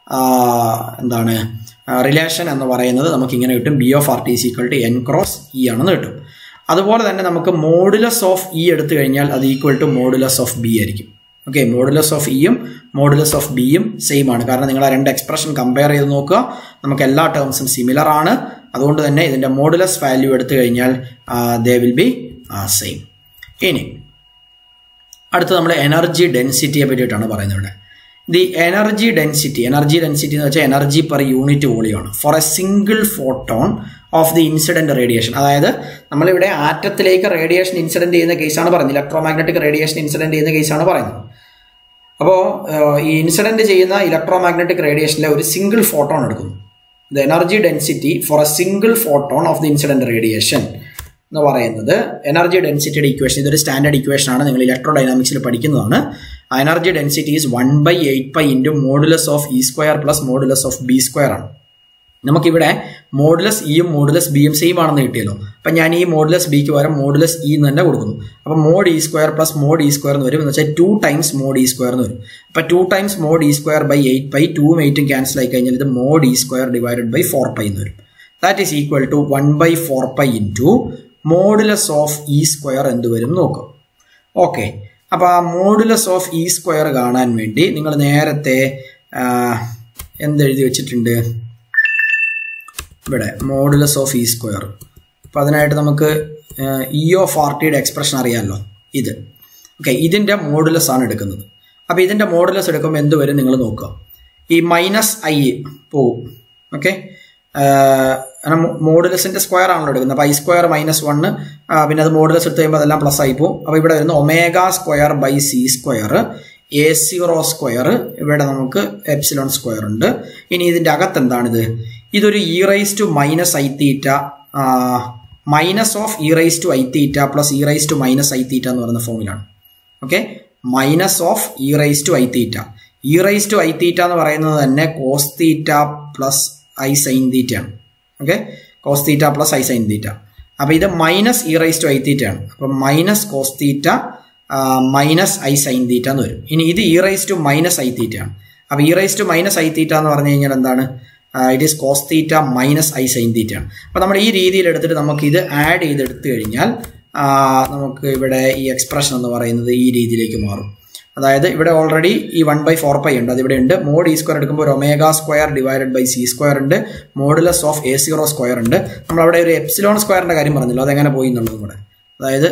എന്താണ് റിലേഷൻ എന്ന് പറയുന്നത് നമുക്ക് ഇങ്ങനെ കിട്ടും. B of R T is equal to N cross E ആണെന്ന് കിട്ടും. അതുപോലെ തന്നെ നമുക്ക് മോഡുലസ് ഓഫ് ഇ എടുത്തു കഴിഞ്ഞാൽ അത് equal to modulus of B ആയിരിക്കും. ഓക്കെ, മോഡുലസ് ഓഫ് ഇയും മോഡുലസ് ഓഫ് ബിയും സെയിം ആണ്. കാരണം നിങ്ങൾ ആ രണ്ട് എക്സ്പ്രഷൻ കമ്പയർ ചെയ്ത് നോക്കുക, നമുക്ക് എല്ലാ ടേംസും സിമിലർ ആണ്. അതുകൊണ്ട് തന്നെ ഇതിന്റെ മോഡുലസ് വാല്യൂ എടുത്തു കഴിഞ്ഞാൽ ദേ വിൽ ബി സെയിം. ഇനി അടുത്ത് നമ്മൾ എനർജി ഡെൻസിറ്റിയെ പറ്റിയിട്ടാണ് പറയുന്നത്. ഇവിടെ the energy density energy density എന്ന് വെച്ചാൽ എനർജി പെർ യൂണിറ്റ് വോളിയമാണ് for a single photon of the incident radiation. അതായത് നമ്മളിവിടെ ആറ്റത്തിലേക്ക് റേഡിയേഷൻ ഇൻസിഡന്റ് ചെയ്യുന്ന കേസാണ് പറയുന്നത്, ഇലക്ട്രോമാഗ്നറ്റിക് റേഡിയേഷൻ ഇൻസിഡന്റ് ചെയ്യുന്ന കേസാണ് പറയുന്നത്. അപ്പോൾ ഈ ഇൻസിഡന്റ് ചെയ്യുന്ന ഇലക്ട്രോമാഗ്നറ്റിക് റേഡിയേഷനിലെ ഒരു സിംഗിൾ ഫോട്ടോൺ എടുക്കുന്നു. The energy density for a single photon of the incident radiation എന്ന് പറയുന്നത് എനർജി ഡെൻസിറ്റിയുടെ ഇക്വേഷൻ. ഇതൊരു സ്റ്റാൻഡേർഡ് ഇക്വേഷൻ ആണ്, നിങ്ങൾ ഇലക്ട്രോ ഡൈനാമിക്സിൽ പഠിക്കുന്നതാണ്. Energy density is one by eight pi into modulus of E square plus modulus of B square ആണ്. നമുക്കിവിടെ മോഡുലസ് ഇയും മോഡുലസ് ബിയും സെയിം ആണെന്ന് കിട്ടിയല്ലോ. അപ്പം ഞാൻ ഈ മോഡുലസ് ബിക്ക് പകരം മോഡുലസ് ഇ എന്ന് തന്നെ കൊടുക്കുന്നു. അപ്പം mod E square plus mod E square എന്ന് വരും. എന്ന് വെച്ചാൽ two times mod E square എന്ന് വരും. അപ്പം two times mod E square by eight pi ടൂവും എയ്റ്റും ക്യാൻസൽ ആയി കഴിഞ്ഞാൽ ഇത് mod E square divided by four pi എന്ന് വരും. That is equal to one by four pi into modulus of E square എന്ത് വരും നോക്കുക. ഓക്കെ, അപ്പോൾ ആ മോഡുലസ് ഓഫ് ഇ സ്ക്വയർ കാണാൻ വേണ്ടി നിങ്ങൾ നേരത്തെ എന്തെഴുതി വെച്ചിട്ടുണ്ട് ഇവിടെ, മോഡുലസ് ഓഫ് ഇ സ്ക്വയർ. അപ്പോൾ അതിനായിട്ട് നമുക്ക് ഇ ഓഫ് ആർ ടിയുടെ എക്സ്പ്രഷൻ അറിയാമല്ലോ, ഇത്. ഓക്കെ, ഇതിൻ്റെ മോഡുലസ് ആണ് എടുക്കുന്നത്. അപ്പോൾ ഇതിൻ്റെ മോഡുലസ് എടുക്കുമ്പോൾ എന്ത് വരും നിങ്ങൾ നോക്കുക. ഈ മൈനസ് ഐ പോവും. ഓക്കെ, കാരണം മോഡുലസിന്റെ സ്ക്വയർ ആണല്ലോ എടുക്കുന്നത്. അപ്പോൾ ഐ സ്ക്വയർ മൈനസ് വണ്ണ്, പിന്നെ അത് മോഡുലസ് എടുത്ത് കഴിയുമ്പോൾ അതെല്ലാം പ്ലസ് ആയി പോകും. അപ്പോൾ ഇവിടെ വരുന്ന omega square by C square A zero square, ഇവിടെ നമുക്ക് എപ്സിലോൺ സ്ക്വയർ ഉണ്ട്. ഇനി ഇതിന്റെ അകത്ത് എന്താണിത്? ഇതൊരു E raise to minus I theta minus of E raise to I theta plus E raise to minus I theta എന്ന് പറയുന്ന ഫോമിലാണ്. Okay, minus of E raise to I theta. E raise to I theta എന്ന് പറയുന്നത് തന്നെ cos theta plus I sine theta ആണ്. Okay, cos theta plus I sine theta. അപ്പൊ ഇത് minus E raise to I theta ആണ്. അപ്പൊ minus cos theta minus I sine theta എന്ന് വരും. ഇനി ഇത് E raise to minus I theta ആണ്. അപ്പൊ E raise to minus I theta എന്ന് പറഞ്ഞു കഴിഞ്ഞാൽ എന്താണ്? It is cos theta minus I sine theta ആണ്. അപ്പൊ നമ്മൾ ഈ രീതിയിൽ എടുത്തിട്ട് നമുക്ക് ഇത് ആഡ് ചെയ്തെടുത്തു കഴിഞ്ഞാൽ നമുക്ക് ഇവിടെ ഈ എക്സ്പ്രഷൻ എന്ന് പറയുന്നത് ഈ രീതിയിലേക്ക് മാറും. അതായത് ഇവിടെ ഓൾറെഡി ഈ വൺ ബൈ ഫോർ പൈ ഉണ്ട്, അതിവിടെ ഉണ്ട്. മോഡ് ഇ സ്ക്വയർ എടുക്കുമ്പോൾ ഒരു omega square divided by C square ഉണ്ട്. Modulus of A zero square ഉണ്ട്. നമ്മളവിടെ ഒരു എപ്സിലോൺ സ്ക്വയറിന്റെ കാര്യം പറഞ്ഞല്ലോ, അതെങ്ങനെ പോയി എന്നുള്ളതും കൂടെ. അതായത്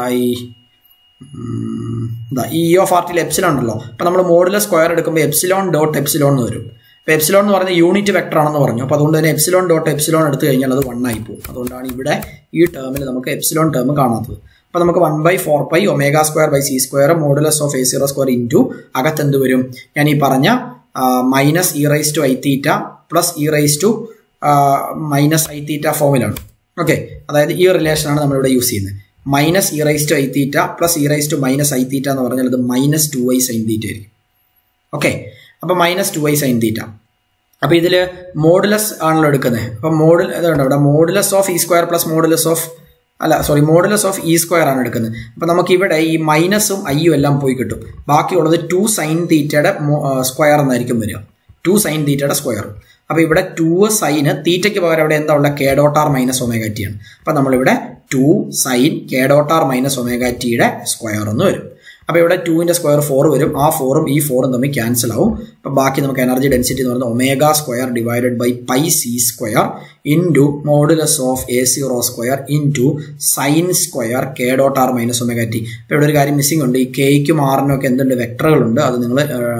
ഈ ഇ ഓഫ് ആർ ടിയിൽ എപ്സിലോൺ ഉണ്ടല്ലോ. അപ്പൊ നമ്മൾ മോഡുലസ് സ്ക്വയർ എടുക്കുമ്പോൾ എപ്സിലോൺ ഡോട്ട് എപ്സിലോൺ എന്ന് വരും. അപ്പൊ എപ്സിലോൺ എന്ന് പറയുന്നത് യൂണിറ്റ് വെക്ടർ ആണെന്ന് പറഞ്ഞു. അപ്പൊ അതുകൊണ്ട് തന്നെ എപ്സിലോൺ ഡോട്ട് എപ്സിലോൺ എടുത്തു കഴിഞ്ഞാൽ അത് വൺ ആയി പോകും. അതുകൊണ്ടാണ് ഇവിടെ ഈ ടേമിൽ നമുക്ക് എപ്സിലോൺ ടേം കാണാത്തത്. അപ്പൊ നമുക്ക് one by four pi omega square by C square modulus of A zero square into അകത്ത് എന്ത് വരും? ഞാൻ ഈ പറഞ്ഞ minus E raise to I theta plus E raise to minus I theta ഫോമിലാണ്. ഓക്കെ, അതായത് ഈ റിലേഷനാണ് നമ്മളിവിടെ യൂസ് ചെയ്യുന്നത്. Minus E raise to I theta plus E raise to minus I theta എന്ന് പറഞ്ഞാൽ അത് minus two I sine theta ആയിരിക്കും. ഓക്കെ, അപ്പൊ minus two I sine theta. അപ്പൊ ഇതില് മോഡുലസ് ആണല്ലോ എടുക്കുന്നത്. അപ്പൊ മോഡുൽ അതുകൊണ്ട് ഇവിടെ modulus of E square plus modulus of അല്ല sorry modulus of E square ആണ് എടുക്കുന്നത്. അപ്പൊ നമുക്ക് ഇവിടെ ഈ മൈനസും ഐയും എല്ലാം പോയി കിട്ടും. ബാക്കിയുള്ളത് ടു സൈൻ തീറ്റയുടെ സ്ക്വയർ എന്നായിരിക്കും വരിക. ടു സൈൻ തീറ്റയുടെ സ്ക്വയർ. അപ്പൊ ഇവിടെ ടു സൈന് തീറ്റയ്ക്ക് പകരം ഇവിടെ എന്താ ഉള്ള K dot R minus omega T ആണ്. അപ്പൊ നമ്മളിവിടെ two sine K dot R minus omega ടിയുടെ സ്ക്വയർ എന്ന് വരും. അപ്പൊ ഇവിടെ ടുവിന്റെ സ്ക്വയർ ഫോർ വരും. ആ ഫോറും ഈ ഫോറും തമ്മിൽ ക്യാൻസൽ ആവും. അപ്പൊ ബാക്കി നമുക്ക് എനർജി ഡെൻസിറ്റി എന്ന് പറയുന്നത് omega square divided by pi C square into modulus of A zero square into sine square K dot R minus omega T. ഇപ്പൊ ഇവിടെ ഒരു കാര്യം മിസ്സിംഗ് ഉണ്ട്. ഈ കെയ്ക്കും ആറിനും ഒക്കെ എന്തുണ്ട്? വെക്ടറുകളുണ്ട്. അത് നിങ്ങൾ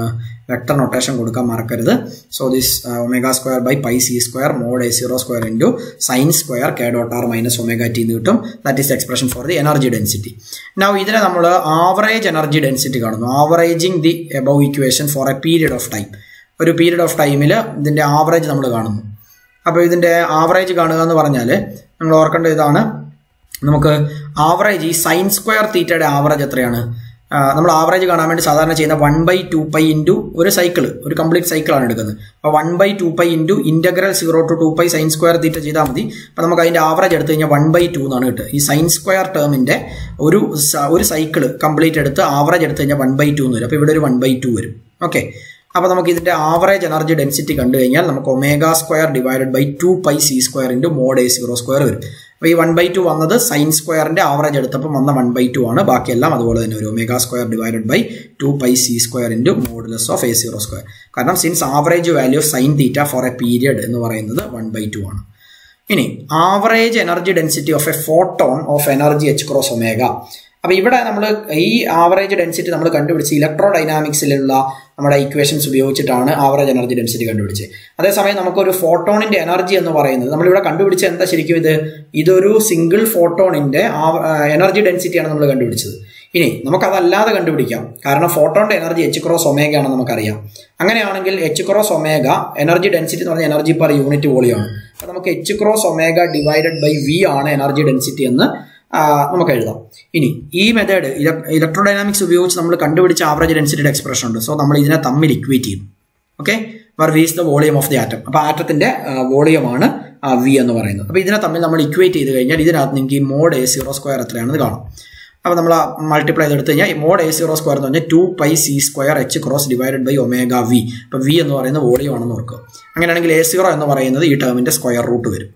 വെക്ടർ നൊട്ടേഷൻ കൊടുക്കാൻ മറക്കരുത്. So this omega square by pi C square mod A zero square into sine square K dot R minus omega T എന്ന് കിട്ടും. That is expression for the energy density. Now ഇതിനെ നമ്മൾ average energy density കാണുന്നു. Averaging the above equation for a period of time. ഒരു period of ടൈമിൽ ഇതിൻ്റെ average നമ്മൾ കാണുന്നു. അപ്പോൾ ഇതിൻ്റെ ആവറേജ് കാണുക എന്ന് പറഞ്ഞാൽ നമ്മൾ ഓർക്കേണ്ട ഇതാണ്, നമുക്ക് ആവറേജ് ഈ സൈൻ സ്ക്വയർ തീറ്റയുടെ ആവറേജ് എത്രയാണ്? നമ്മൾ ആവറേജ് കാണാൻ വേണ്ടി സാധാരണ ചെയ്യുന്ന one by two pi into ഒരു സൈക്കിൾ, ഒരു കംപ്ലീറ്റ് സൈക്കിളാണ് എടുക്കുന്നത്. അപ്പോൾ one by two pi into integral zero to two pi sine square theta ചെയ്താൽ മതി. അപ്പോൾ നമുക്ക് അതിൻ്റെ ആവറേജ് എടുത്തു കഴിഞ്ഞാൽ വൺ ബൈ ടു എന്നാണ് കിട്ടുക. ഈ സൈൻ സ്ക്വയർ ടേമിൻ്റെ ഒരു ഒരു സൈക്കിൾ കംപ്ലീറ്റ് എടുത്ത് ആവറേജ് എടുത്തു കഴിഞ്ഞാൽ വൺ ബൈ ടു എന്ന് വരും. അപ്പോൾ ഇവിടെ ഒരു വൺ ബൈ ടു വരും. ഓക്കെ, അപ്പോൾ നമുക്ക് ഇതിൻ്റെ ആവറേജ് എനർജി ഡെൻസിറ്റി കണ്ടു കഴിഞ്ഞാൽ നമുക്ക് omega square divided by two pi C square into mod A zero square വരും. അപ്പോൾ ഈ വൺ ബൈ ടു വന്നത് സൈൻ സ്ക്വയറിൻ്റെ ആവറേജ് എടുത്തപ്പോൾ വന്ന വൺ ബൈ ടു ആണ്. ബാക്കിയെല്ലാം അതുപോലെ തന്നെ ഒരു omega square divided by two pi C square into modulus of A zero square. കാരണം since average value of sine theta for a period എന്ന് പറയുന്നത് വൺ ബൈ ടു ആണ്. ഇനി average energy density of a photon of energy H cross omega. അപ്പോൾ ഇവിടെ നമ്മൾ ഈ average density നമ്മൾ കണ്ടുപിടിച്ച് ഇലക്ട്രോ ഡൈനാമിക്സിലുള്ള നമ്മുടെ ഇക്വേഷൻസ് ഉപയോഗിച്ചിട്ടാണ് ആവറേജ് എനർജി ഡെൻസിറ്റി കണ്ടുപിടിച്ചത്. അതേസമയം നമുക്കൊരു ഫോട്ടോണിന്റെ എനർജി എന്ന് പറയുന്നത് നമ്മളിവിടെ കണ്ടുപിടിച്ച എന്താ ശരിക്കും ഇത് ഇതൊരു സിംഗിൾ ഫോട്ടോണിന്റെ എനർജി ഡെൻസിറ്റിയാണ് നമ്മൾ കണ്ടുപിടിച്ചത്. ഇനി നമുക്കതല്ലാതെ കണ്ടുപിടിക്കാം, കാരണം ഫോട്ടോണിന്റെ എനർജി എച്ച് ക്രോസ് ഒമേഗ ആണെന്ന് നമുക്കറിയാം. അങ്ങനെയാണെങ്കിൽ H cross omega energy density എന്ന് പറഞ്ഞാൽ എനർജി പെർ യൂണിറ്റ് വോളിയമാണ്. അപ്പോൾ നമുക്ക് H cross omega divided by V ആണ് എനർജി ഡെൻസിറ്റി എന്ന് നമുക്ക് എഴുതാം. ഇനി ഈ മെത്തേഡ് ഇലക്ട്രോഡൈനാമിക്സ് ഉപയോഗിച്ച് നമ്മൾ കണ്ടുപിടിച്ച ആവറേജ് ഡെൻസിറ്റിയുടെ എക്സ്പ്രഷൻ ഉണ്ട്. സോ നമ്മൾ ഇതിനെ തമ്മിൽ ഇക്വേറ്റ് ചെയ്യും. Okay, where V is the volume of the atom. അപ്പോൾ ആറ്റത്തിന്റെ വോളിയമാണ് വി എന്ന് പറയുന്നത്. അപ്പോൾ ഇതിനെ തമ്മിൽ നമ്മൾ ഇക്വേറ്റ് ചെയ്ത് കഴിഞ്ഞാൽ ഇതിനകത്ത് നിങ്ങൾക്ക് ഈ മോഡ് എ സീറോ സ്ക്വയർ എത്രയാണെന്ന് കാണാം. അപ്പോൾ നമ്മൾ മൾട്ടിപ്ലൈ ചെയ്തെടുത്ത് കഴിഞ്ഞാൽ മോഡ് എ സീറോ സ്ക്വയർ എന്ന് പറഞ്ഞാൽ two pi C square H cross divided by omega V. അപ്പോൾ വി എന്ന് പറയുന്നത് വോളിയം ആണെന്ന് ഓർക്കുക. അങ്ങനെയാണെങ്കിൽ എ സീറോ എന്ന് പറയുന്നത് ഈ ടേമിന്റെ സ്ക്വയർ റൂട്ട് വരും.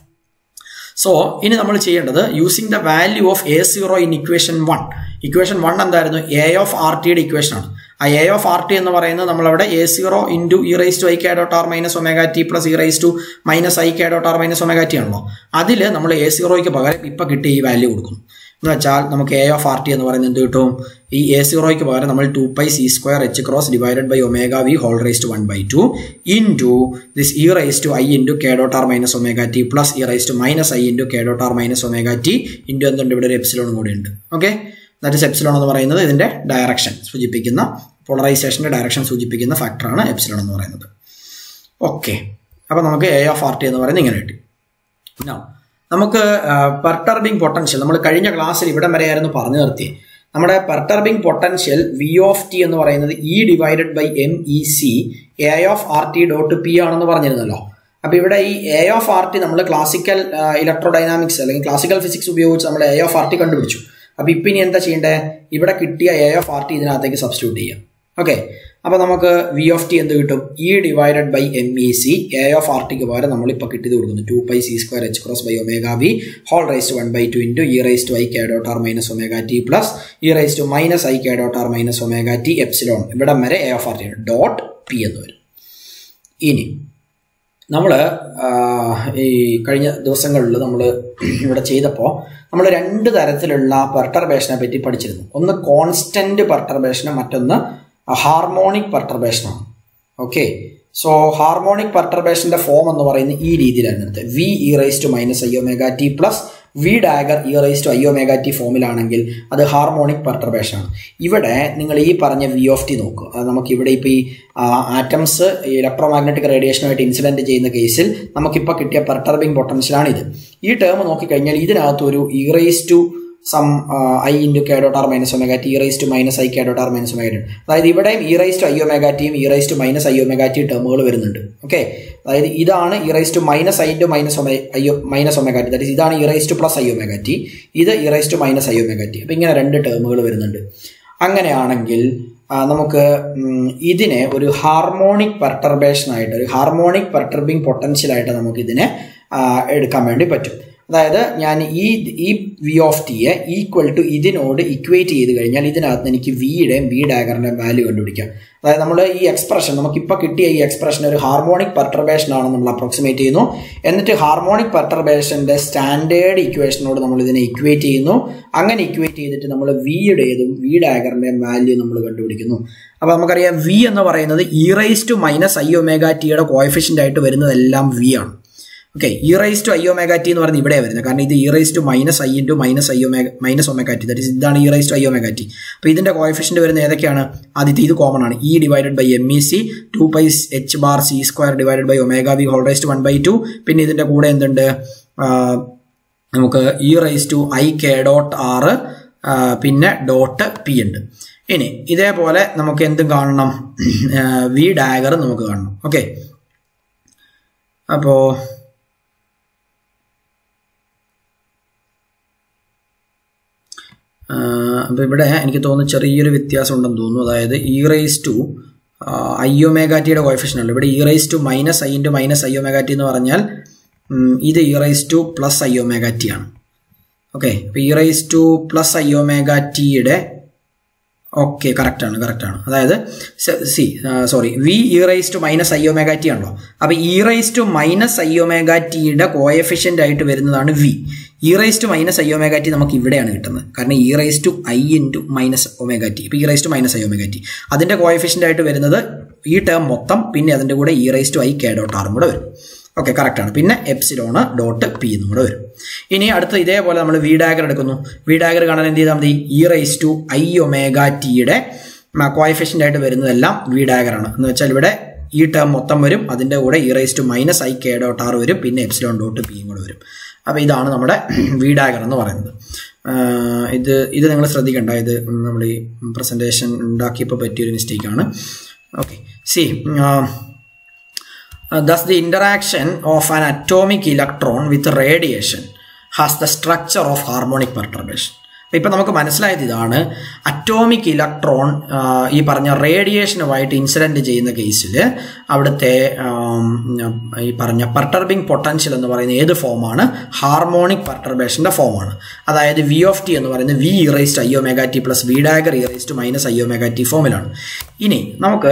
സോ ഇനി നമ്മൾ ചെയ്യേണ്ടത് using the value of A zero in equation one. Equation one എന്തായിരുന്നു? എ ഓഫ് ആർ ടിയുടെ ഇക്വേഷൻ ആണ്. ആ എ ഓഫ് ആർ ടി എന്ന് പറയുന്നത് നമ്മളവിടെ A zero into E raise to I K dot R minus omega T plus E raise to minus I K dot R minus omega T ആണല്ലോ. അതിൽ നമ്മൾ A സീറോയ്ക്ക് പകരം ഇപ്പം കിട്ടിയ ഈ വാല്യൂ കൊടുക്കും. എന്ന് വെച്ചാൽ നമുക്ക് എ ഓഫ് ആർ ടി എന്ന് പറയുന്നത് എന്ത് കിട്ടും? ഈ എ സീറോയ്ക്ക് പകരം നമ്മൾ two pi C square H cross divided by omega V whole raise to one by two into this E raise to I into K dot R minus omega T plus E raise to minus I into K dot R minus omega T into എന്തുണ്ട് ഇവിടെ ഒരു എപ്സിലോണും കൂടി ഉണ്ട്. Okay, that is epsilon എന്ന് പറയുന്നത് ഇതിന്റെ direction സൂചിപ്പിക്കുന്ന പോളറൈസേഷന്റെ direction സൂചിപ്പിക്കുന്ന ഫാക്ടറാണ് എപ്സിലോൺ എന്ന് പറയുന്നത്. ഓക്കെ, അപ്പോൾ നമുക്ക് എ ഓഫ് ആർ ടി എന്ന് പറയുന്നത് ഇങ്ങനെ കിട്ടി. നമുക്ക് പെർട്ടർബിംഗ് പൊട്ടൻഷ്യൽ നമ്മൾ കഴിഞ്ഞ ക്ലാസ്സിൽ ഇവിടം വരെയായിരുന്നു പറഞ്ഞു നിർത്തി. നമ്മുടെ perturbing potential V of T എന്ന് പറയുന്നത് E divided by M E C A of R T dot P ആണെന്ന് പറഞ്ഞിരുന്നല്ലോ. അപ്പോൾ ഇവിടെ ഈ എ ഓഫ് ആർ ടി നമ്മൾ ക്ലാസിക്കൽ ഇലക്ട്രോഡൈനാമിക്സ് അല്ലെങ്കിൽ ക്ലാസിക്കൽ ഫിസിക്സ് ഉപയോഗിച്ച് നമ്മൾ എ ഓഫ് ആർ ടി കണ്ടുപിടിച്ചു. അപ്പോൾ ഇപ്പം ഇനി എന്താ ചെയ്യേണ്ടത്? ഇവിടെ കിട്ടിയ എ ഓഫ് ആർ ടി ഇതിനകത്തേക്ക് സബ്സ്റ്റിറ്റ്യൂട്ട് ചെയ്യാം. ഓക്കെ, അപ്പോൾ നമുക്ക് വി ഓഫ് ടി എന്ത് കിട്ടും? E divided by M E C A of R ടിക്ക് പകരം നമ്മളിപ്പോൾ കിട്ടിയത് കൊടുക്കുന്നു two pi C square H cross by omega V whole raise to one by two into E raise to I K dot R minus omega T plus E raise to minus I K dot R minus omega T epsilon ഇവിടം വരെ A of R T dot P എന്ന് വരും. ഇനി നമ്മൾ ഈ കഴിഞ്ഞ ദിവസങ്ങളിൽ നമ്മൾ ഇവിടെ ചെയ്തപ്പോൾ നമ്മൾ രണ്ട് തരത്തിലുള്ള പെർട്ടർബേഷനെ പറ്റി പഠിച്ചിരുന്നു. ഒന്ന് കോൺസ്റ്റന്റ് പെർട്ടർബേഷനും മറ്റൊന്ന് ഹാർമോണിക് പെർട്ടർബേഷനാണ്. ഓക്കെ, സോ ഹാർമോണിക് പെർട്ടർബേഷന്റെ ഫോം എന്ന് പറയുന്നത് ഈ രീതിയിലാണ് എടുത്തത്. V E raise to minus I omega T plus V dagger E raise to I omega T ഫോമിലാണെങ്കിൽ അത് ഹാർമോണിക് പെർട്ടർബേഷൻ ആണ്. ഇവിടെ നിങ്ങൾ ഈ പറഞ്ഞ വി ഓഫ് ടി നോക്കുക. അത് നമുക്കിവിടെ ഇപ്പോൾ ഈ ആറ്റംസ് ഇലക്ട്രോ മാഗ്നറ്റിക് റേഡിയേഷനുമായിട്ട് ഇൻസിഡന്റ് ചെയ്യുന്ന കേസിൽ നമുക്കിപ്പോൾ കിട്ടിയ പെർട്ടർബിംഗ് പൊട്ടൻഷ്യലാണിത്. ഈ ടേം നോക്കിക്കഴിഞ്ഞാൽ ഇതിനകത്തൊരു E raise to some I into K dot R minus omega T E raise to minus I K dot R minus omega T. അതായത് ഇവിടെയും E raise to I omega ടിയും E raise to minus I omega T ടേമുകൾ വരുന്നുണ്ട്. Okay, അതായത് ഇതാണ് E raise to minus I into minus ഒമേ I minus omega T. That ഇതാണ് E raise to plus I omega T, ഇത് E raise to minus I omega T. അപ്പം ഇങ്ങനെ രണ്ട് ടേമുകൾ വരുന്നുണ്ട്. അങ്ങനെയാണെങ്കിൽ നമുക്ക് ഇതിനെ ഒരു ഹാർമോണിക് പെർട്ടർബേഷൻ ആയിട്ട് ഒരു ഹാർമോണിക് പെർട്ടർബിംഗ് പൊട്ടൻഷ്യലായിട്ട് നമുക്ക് ഇതിനെ എടുക്കാൻ വേണ്ടി പറ്റും. അതായത് ഞാൻ ഈ ഈ വി ഓഫ് ടിയെ ഈക്വൽ ടു ഇതിനോട് ഇക്വേറ്റ് ചെയ്ത് കഴിഞ്ഞാൽ ഇതിനകത്ത് എനിക്ക് വിയുടെയും വി ഡയഗറിന്റെയും വാല്യൂ കണ്ടുപിടിക്കാം. അതായത് നമ്മൾ ഈ എക്സ്പ്രഷൻ നമുക്കിപ്പോൾ കിട്ടിയ ഈ എക്സ്പ്രഷൻ ഒരു ഹാർമോണിക് പെർട്ടർബേഷൻ ആണ് നമ്മൾ അപ്രോക്സിമേറ്റ് ചെയ്യുന്നു. എന്നിട്ട് ഹാർമോണിക് പെർട്ടർബേഷന്റെ സ്റ്റാൻഡേർഡ് ഇക്വേഷനോട് നമ്മൾ ഇതിനെ ഇക്വേറ്റ് ചെയ്യുന്നു. അങ്ങനെ ഇക്വേറ്റ് ചെയ്തിട്ട് നമ്മൾ വിയുടേതും വി ഡയഗറിന്റെയും വാല്യൂ നമ്മൾ കണ്ടുപിടിക്കുന്നു. അപ്പോൾ നമുക്കറിയാം വി എന്ന് പറയുന്നത് E raise to minus I omega ടിയുടെ കോഎഫിഷ്യന്റ് ആയിട്ട് വരുന്നതെല്ലാം വി ആണ്. Okay, E raise to I omega T എന്ന് പറയുന്നത് ഇവിടെ വരുന്നത്, കാരണം ഇത് E raise to minus I into minus I omega minus omega T, that is ഇതാണ് E raise to I omega T. അപ്പോൾ ഇതിന്റെ കോഎഫിഷ്യന്റ് വരുന്നത് ഏതൊക്കെയാണ്? ആദ്യത്തെ ഇത് കോമൺ ആണ്, E divided by M E C two pi H bar C square divided by omega V whole raise to one by two. പിന്നെ ഇതിന്റെ കൂടെ എന്തുണ്ട്? നമുക്ക് E raise to I K dot R പിന്നെ ഡോട്ട് പി ഉണ്ട്. ഇനി ഇതേപോലെ നമുക്ക് എന്തും കാണണം? വി ഡയഗർ നമുക്ക് കാണണം. ഓക്കെ, അപ്പോ അപ്പോൾ ഇവിടെ എനിക്ക് തോന്നുന്നു ചെറിയൊരു വ്യത്യാസം ഉണ്ടെന്ന് തോന്നുന്നു. അതായത് E raise to I omega ടിയുടെ കോഎഫിഷ്യന്റ് ആണ് ഇവിടെ E raise to minus I into minus I omega T എന്ന് പറഞ്ഞാൽ ഇത് E raise to plus I omega T ആണ്. ഓക്കെ, അപ്പോൾ E raise to plus I omega ടിയുടെ ഓക്കെ കറക്റ്റ് ആണ് കറക്റ്റ് ആണ് അതായത് C sorry V E raise to minus I omega T ആണല്ലോ. അപ്പോൾ E raise to minus I omega ടിയുടെ coefficient ആയിട്ട് വരുന്നതാണ് V. E raise to minus I omega T നമുക്ക് ഇവിടെയാണ് കിട്ടുന്നത്, കാരണം E raise to I into minus omega T. ഇപ്പോൾ E raise to minus I omega T അതിന്റെ കോഎഫിഷ്യന്റ് ആയിട്ട് വരുന്നത് ഈ ടേം മൊത്തം, പിന്നെ അതിന്റെ കൂടെ E raise to I K dot ആറും കൂടെ വരും. ഓക്കെ, കറക്റ്റ് ആണ്. പിന്നെ എപ്സിലോൺ ഡോട്ട് പി എന്നും കൂടെ വരും. ഇനി അടുത്ത ഇതേപോലെ നമ്മൾ വി ഡയഗർ എടുക്കുന്നു. വി ഡയഗർ കാണാൻ എന്ത് ചെയ്താൽ മതി? E raise to I omega ടിയുടെ കോഎഫിഷ്യന്റ് ആയിട്ട് വരുന്നതെല്ലാം വി ഡയഗർ ആണ്. എന്ന് വെച്ചാൽ ഇവിടെ ഈ ടേം മൊത്തം വരും, അതിന്റെ കൂടെ E raise to minus I K dot R വരും, പിന്നെ എപ്സിലോൺ ഡോട്ട് പിയും കൂടെ വരും. അപ്പോൾ ഇതാണ് നമ്മുടെ വി ഡയഗർ എന്ന് പറയുന്നത്. ഇത് ഇത് നിങ്ങൾ ശ്രദ്ധിക്കേണ്ട, ഇത് നമ്മൾ ഈ പ്രസന്റേഷൻ ഉണ്ടാക്കിയപ്പോൾ പറ്റിയൊരു മിസ്റ്റേക്കാണ്. Okay, C Uh, thus, the interaction of an atomic electron with radiation has the structure of harmonic perturbation. ഇപ്പം നമുക്ക് മനസ്സിലായത് ഇതാണ്, അറ്റോമിക് ഇലക്ട്രോൺ ഈ പറഞ്ഞ റേഡിയേഷനുമായിട്ട് ഇൻസിഡന്റ് ചെയ്യുന്ന കേസിൽ അവിടുത്തെ ഈ പറഞ്ഞ പെർട്ടർബിംഗ് പൊട്ടൻഷ്യൽ എന്ന് പറയുന്ന ഏത് ഫോമാണ്? ഹാർമോണിക് പെർട്ടർബേഷന്റെ ഫോമാണ്. അതായത് വി ഓഫ് ടി എന്ന് പറയുന്നത് V E raise to I omega T plus V dagger e raise to minus I omega t ഫോമിലാണ്. ഇനി നമുക്ക്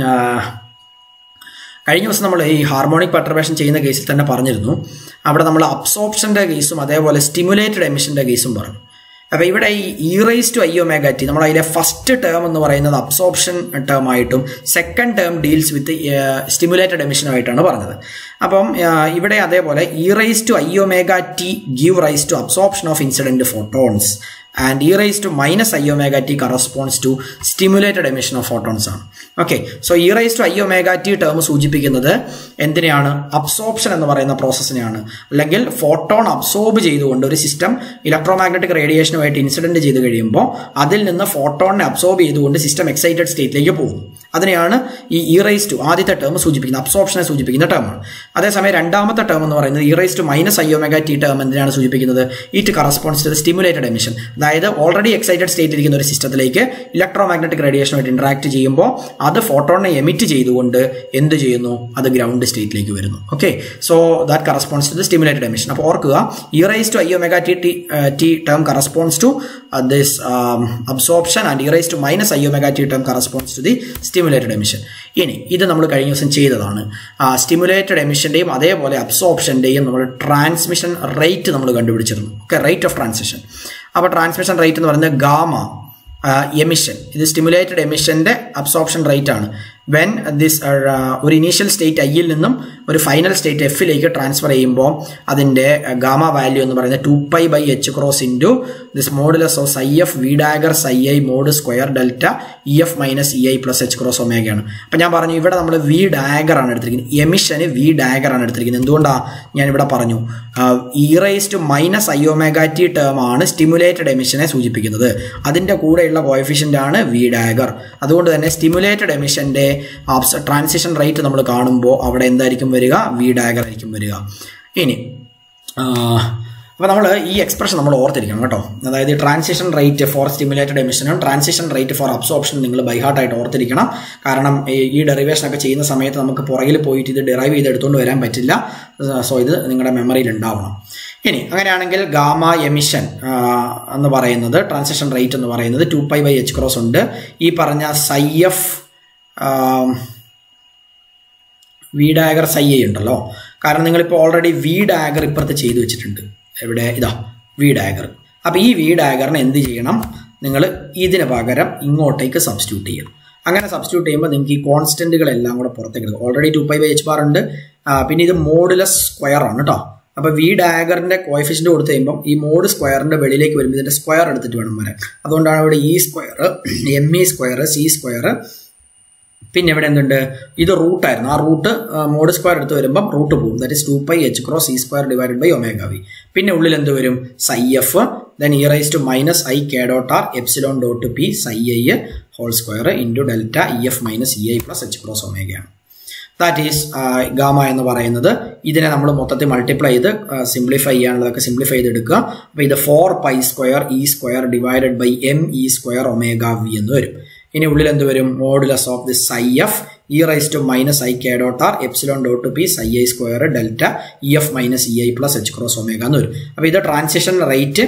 കഴിഞ്ഞ ദിവസം നമ്മൾ ഈ ഹാർമോണിക് പെർട്ടർബേഷൻ ചെയ്യുന്ന കേസിൽ തന്നെ പറഞ്ഞിരുന്നു, അവിടെ നമ്മൾ അബ്സോർപ്ഷന്റെ കേസും അതേപോലെ സ്റ്റിമുലേറ്റഡ് എമിഷന്റെ കേസും പറഞ്ഞു. അപ്പോൾ ഇവിടെ ഈ e raise to I omega t നമ്മൾ അതിലെ ഫസ്റ്റ് ടേം എന്ന് പറയുന്നത് അബ്സോർപ്ഷൻ ടേം ആയിട്ടും second term deals with stimulated എമിഷനുമായിട്ടാണ് പറഞ്ഞത്. അപ്പം ഇവിടെ അതേപോലെ e raise to I omega t give rise to absorption of incident photons and e raised to minus I omega t corresponds to stimulated emission of photons ആണ്. Okay, so e raised to I omega t term സൂചിപ്പിക്കുന്നത് എന്തിനെയാണ്? Absorption എന്ന് പറയുന്ന പ്രോസസ്സിനെയാണ്. അല്ലെങ്കിൽ photon absorb ചെയ്തുകൊണ്ട് ഒരു system electromagnetic റേഡിയേഷനുമായിട്ട് incident ചെയ്ത് കഴിയുമ്പോൾ അതിൽ നിന്ന് ഫോട്ടോണിനെ അബ്സോർബ് ചെയ്തുകൊണ്ട് സിസ്റ്റം എക്സൈറ്റഡ് സ്റ്റേറ്റിലേക്ക് പോകും. അതിനെയാണ് ഈ ഇ റൈസ് ടു ആദ്യത്തെ ടേം സൂചിപ്പിക്കുന്നത്, അബ്സോർപ്ഷനെ സൂചിപ്പിക്കുന്ന ടേമാണ്. അതേസമയം രണ്ടാമത്തെ ടേം എന്ന് പറയുന്നത് E raise to minus I omega t term എന്തിനാണ് സൂചിപ്പിക്കുന്നത്? It corresponds to stimulated emission. അതായത് ഓൾറെഡി എക്സൈറ്റഡ് സ്റ്റേറ്റ് ഇരിക്കുന്ന ഒരു സിസ്റ്റത്തിലേക്ക് ഇലക്ട്രോമാഗ്നറ്റിക് റേഡിയേഷനുമായിട്ട് ഇന്ററാക്ട് ചെയ്യുമ്പോൾ അത് ഫോട്ടോണിനെ എമിറ്റ് ചെയ്തുകൊണ്ട് എന്ത് ചെയ്യുന്നു? അത് ഗ്രൗണ്ട് സ്റ്റേറ്റിലേക്ക് വരുന്നു. Okay, so that corresponds to the stimulated emission. അപ്പോൾ ഓർക്കുക, e raise to I omega t t term corresponds to this absorption and e raise to minus I omega t term corresponds to the stimulated emission. ഇനി ഇത് നമ്മൾ കഴിഞ്ഞ ദിവസം ചെയ്തതാണ്. Stimulated എമിഷന്റെയും അതേപോലെ അബ്സോർപ്ഷന്റെയും നമ്മൾ ട്രാൻസ്മിഷൻ റേറ്റ് നമ്മൾ കണ്ടുപിടിച്ചിരുന്നു. Okay, rate of transition. അപ്പോൾ ട്രാൻസ്മിഷൻ റേറ്റ് എന്ന് പറയുന്നത് ഗാമ എമിഷൻ, ഇത് സ്റ്റിമുലേറ്റഡ് എമിഷന്റെ അബ്സോർപ്ഷൻ റേറ്റ് ആണ്. വെൻ ദിസ് ഒരു ഇനീഷ്യൽ സ്റ്റേറ്റ് ഐയിൽ നിന്നും ഒരു ഫൈനൽ സ്റ്റേറ്റ് എഫിലേക്ക് ട്രാൻസ്ഫർ ചെയ്യുമ്പോൾ അതിന്റെ ഗാമ വാല്യൂ എന്ന് പറയുന്നത് two pi by H cross into this modulus of psi F V dagger psi I mod square delta E F minus E I plus H cross ഒമേഗയാണ്. അപ്പം ഞാൻ പറഞ്ഞു ഇവിടെ നമ്മൾ വി ഡാഗർ ആണ് എടുത്തിരിക്കുന്നത്, എമിഷന് വി ഡാഗർ ആണ് എടുത്തിരിക്കുന്നത്. എന്തുകൊണ്ടാണ് ഞാൻ ഇവിടെ പറഞ്ഞു? E raise to minus I omega t term ആണ് സ്റ്റിമുലേറ്റഡ് എമിഷനെ സൂചിപ്പിക്കുന്നത്, അതിന്റെ കൂടെയുള്ള കോഎഫിഷ്യന്റ് ആണ് വി ഡാഗർ. അതുകൊണ്ട് തന്നെ സ്റ്റിമുലേറ്റഡ് എമിഷന്റെ ട്രാൻസിഷൻ റേറ്റ് നമ്മൾ കാണുമ്പോൾ അവിടെ എന്തായിരിക്കും വരിക? വി ഡാഗർ ആയിരിക്കും വരിക. ഇനി അപ്പോൾ നമ്മൾ ഈ എക്സ്പ്രഷൻ നമ്മൾ ഓർത്തിരിക്കണം കേട്ടോ. അതായത് ട്രാൻസിഷൻ റേറ്റ് ഫോർ സ്റ്റിമുലേറ്റഡ് എമിഷനും ട്രാൻസിഷൻ റേറ്റ് ഫോർ അബ്സോർപ്ഷനും നിങ്ങൾ ബൈ ഹാർട്ടായിട്ട് ഓർത്തിരിക്കണം. കാരണം ഈ ഡെറിവേഷൻ ഒക്കെ ചെയ്യുന്ന സമയത്ത് നമുക്ക് പുറകിൽ പോയിട്ട് ഇത് ഡിറൈവ് ചെയ്ത് എടുത്തുകൊണ്ട് വരാൻ പറ്റില്ല. സോ ഇത് നിങ്ങളുടെ മെമ്മറിയിൽ ഉണ്ടാവണം. ഇനി അങ്ങനെയാണെങ്കിൽ ഗാമ എമിഷൻ എന്ന് പറയുന്നത് ട്രാൻസിഷൻ റേറ്റ് എന്ന് പറയുന്നത് two pi by H cross ഉണ്ട്. ഈ പറഞ്ഞ psi F V dagger psi A ഉണ്ടല്ലോ. കാരണം നിങ്ങളിപ്പോൾ ഓൾറെഡി വി ഡാഗർ ഇപ്പുറത്ത് ചെയ്തു വെച്ചിട്ടുണ്ട്. എവിടെ? ഇതാ വി ഡാഗർ. അപ്പോൾ ഈ വി ഡാഗറിനെ എന്ത് ചെയ്യണം? നിങ്ങൾ ഇതിന് പകരം ഇങ്ങോട്ടേക്ക് സബ്സ്റ്റിറ്റ്യൂട്ട് ചെയ്യണം. അങ്ങനെ സബ്സ്റ്റിറ്റ്യൂട്ട് ചെയ്യുമ്പോൾ നിങ്ങൾക്ക് ഈ കോൺസ്റ്റന്റുകളെല്ലാം കൂടെ പുറത്തേക്ക് എടുക്കും. Already two pi by H bar ഉണ്ട്. പിന്നെ ഇത് മോഡുലസ് സ്ക്വയർ ആണ് കേട്ടോ. അപ്പോൾ വി ഡാഗറിന്റെ കോഎഫിഷ്യന്റ് കൊടുത്തു കഴിയുമ്പോൾ ഈ മോഡ് സ്ക്വയറിന്റെ വെളിയിലേക്ക് വരുമ്പോൾ ഇതിന്റെ സ്ക്വയർ എടുത്തിട്ട് വേണം വരാൻ. അതുകൊണ്ടാണ് ഇവിടെ E square, M E square, C square, പിന്നെ ഇവിടെ എന്തുണ്ട്? ഇത് റൂട്ടായിരുന്നു. ആ റൂട്ട് മോഡ് സ്ക്വയർ എടുത്ത് വരുമ്പോൾ റൂട്ട് പോകും. That is two pi H cross C square divided by omega V. പിന്നെ ഉള്ളിൽ എന്ത് വരും? Psi F, then e raise to minus I K dot R epsilon dot P psi I whole square into delta E F minus E I plus H cross ഒമേഗയാണ്. That is gamma എന്ന് പറയുന്നത്. ഇതിനെ നമ്മൾ മൊത്തത്തിൽ multiply ചെയ്ത് simplify ചെയ്യാനുള്ളതൊക്കെ simplify ചെയ്ത് എടുക്കുക. അപ്പോൾ ഇത് four pi square E square divided by M E square omega V എന്ന് വരും. ഇനി ഉള്ളിൽ എന്ത് വരും? Modulus of the psi F e raise to minus I K dot R epsilon dot P psi I square delta E F minus E I plus H cross omega എന്ന് വരും. അപ്പോൾ ഇത് transition rate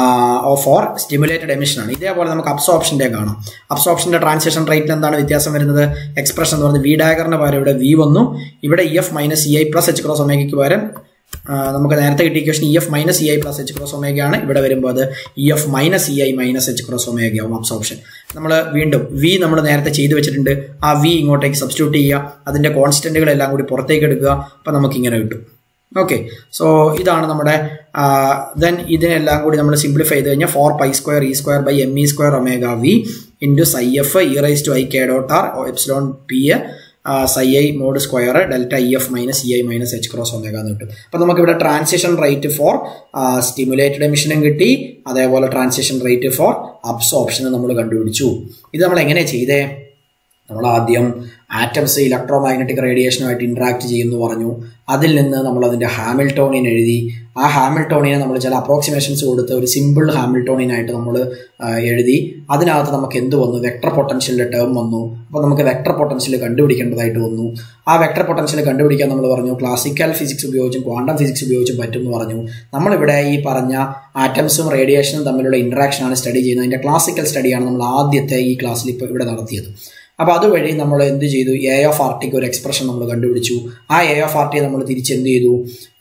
for stimulated emission ആണ്. ഇതേപോലെ നമുക്ക് അബ്സോർപ്ഷന്റെ കാണാം. അബ്സോർപ്ഷന്റെ transition റേറ്റിൽ എന്താണ് വ്യത്യാസം വരുന്നത്? എക്സ്പ്രഷൻ എന്ന് പറയുന്നത് വി ഡാഗറിന് പകരം ഇവിടെ വി വന്നു. ഇവിടെ E F minus E I plus H cross ഒമേഗയ്ക്ക് പകരം നമുക്ക് നേരത്തെ കിട്ടിയ equation E F minus E I plus H cross ഒമേഗയാണ്. ഇവിടെ വരുമ്പോൾ അത് E F minus E I minus H cross ഒമേഗയാവും അബ്സോർപ്ഷൻ. നമ്മൾ വീണ്ടും വി നമ്മൾ നേരത്തെ ചെയ്തു വെച്ചിട്ടുണ്ട്. ആ വി ഇങ്ങോട്ടേക്ക് സബ്സ്റ്റിറ്റ്യൂട്ട് ചെയ്യുക. അതിന്റെ കോൺസ്റ്റന്റുകളെല്ലാം കൂടി പുറത്തേക്ക് എടുക്കുക. അപ്പം നമുക്ക് ഇങ്ങനെ കിട്ടും. ഓക്കെ, സോ ഇതാണ് നമ്മുടെ ദെൻ ഇതിനെല്ലാം കൂടി നമ്മൾ സിംപ്ലിഫൈ ചെയ്ത് കഴിഞ്ഞാൽ four pi square E square by M E square omega V into psi F e raise to I K dot R epsilon P psi I mod square delta E F minus E I minus H cross omega എന്ന് കിട്ടും. അപ്പോൾ നമുക്കിവിടെ transition rate for stimulated എമിഷനും കിട്ടി, അതേപോലെ transition rate for അബ്സോർപ്ഷനും നമ്മൾ കണ്ടുപിടിച്ചു. ഇത് നമ്മൾ എങ്ങനെയാണ് ചെയ്തേ? നമ്മൾ ആദ്യം ആറ്റംസ് ഇലക്ട്രോ മാഗ്നറ്റിക് റേഡിയേഷനുമായിട്ട് ഇന്ററാക്ട് ചെയ്യുന്നു പറഞ്ഞു. അതിൽ നിന്ന് നമ്മൾ അതിന്റെ ഹാമിൽട്ടോണിയൻ എഴുതി. ആ ഹാമിൽട്ടോണിയനെ നമ്മൾ ചില അപ്രോക്സിമേഷൻസ് കൊടുത്ത് ഒരു സിമ്പിൾ ഹാമിൽട്ടോണിയനായിട്ട് നമ്മൾ എഴുതി. അതിനകത്ത് നമുക്ക് എന്ത് വന്നു? വെക്ടർ പൊട്ടൻഷ്യലിന്റെ ടേം വന്നു. അപ്പോൾ നമുക്ക് വെക്ടർ പൊട്ടൻഷ്യൽ കണ്ടുപിടിക്കേണ്ടതായിട്ട് വന്നു. ആ വെക്ടർ പൊട്ടൻഷ്യൽ കണ്ടുപിടിക്കാൻ നമ്മൾ പറഞ്ഞു ക്ലാസിക്കൽ ഫിസിക്സ് ഉപയോഗിച്ചും ക്വാണ്ടം ഫിസിക്സ് ഉപയോഗിച്ചും പറ്റും എന്ന് പറഞ്ഞു. നമ്മളിവിടെ ഈ പറഞ്ഞ ആറ്റംസും റേഡിയേഷനും തമ്മിലുള്ള ഇന്ററാക്ഷനാണ് സ്റ്റഡി ചെയ്യുന്നത്. അതിന്റെ ക്ലാസിക്കൽ സ്റ്റഡിയാണ് നമ്മൾ ആദ്യത്തെ ഈ ക്ലാസ്സിൽ ഇപ്പോൾ ഇവിടെ നടത്തിയത്. അപ്പോൾ അതുവഴി നമ്മൾ എന്ത് ചെയ്തു? എ ഓഫ് ആർ ടിക്ക് ഒരു എക്സ്പ്രഷൻ നമ്മൾ കണ്ടുപിടിച്ചു. ആ എ ഓഫ് ആർ ടിയെ നമ്മൾ തിരിച്ച് എന്ത് ചെയ്തു?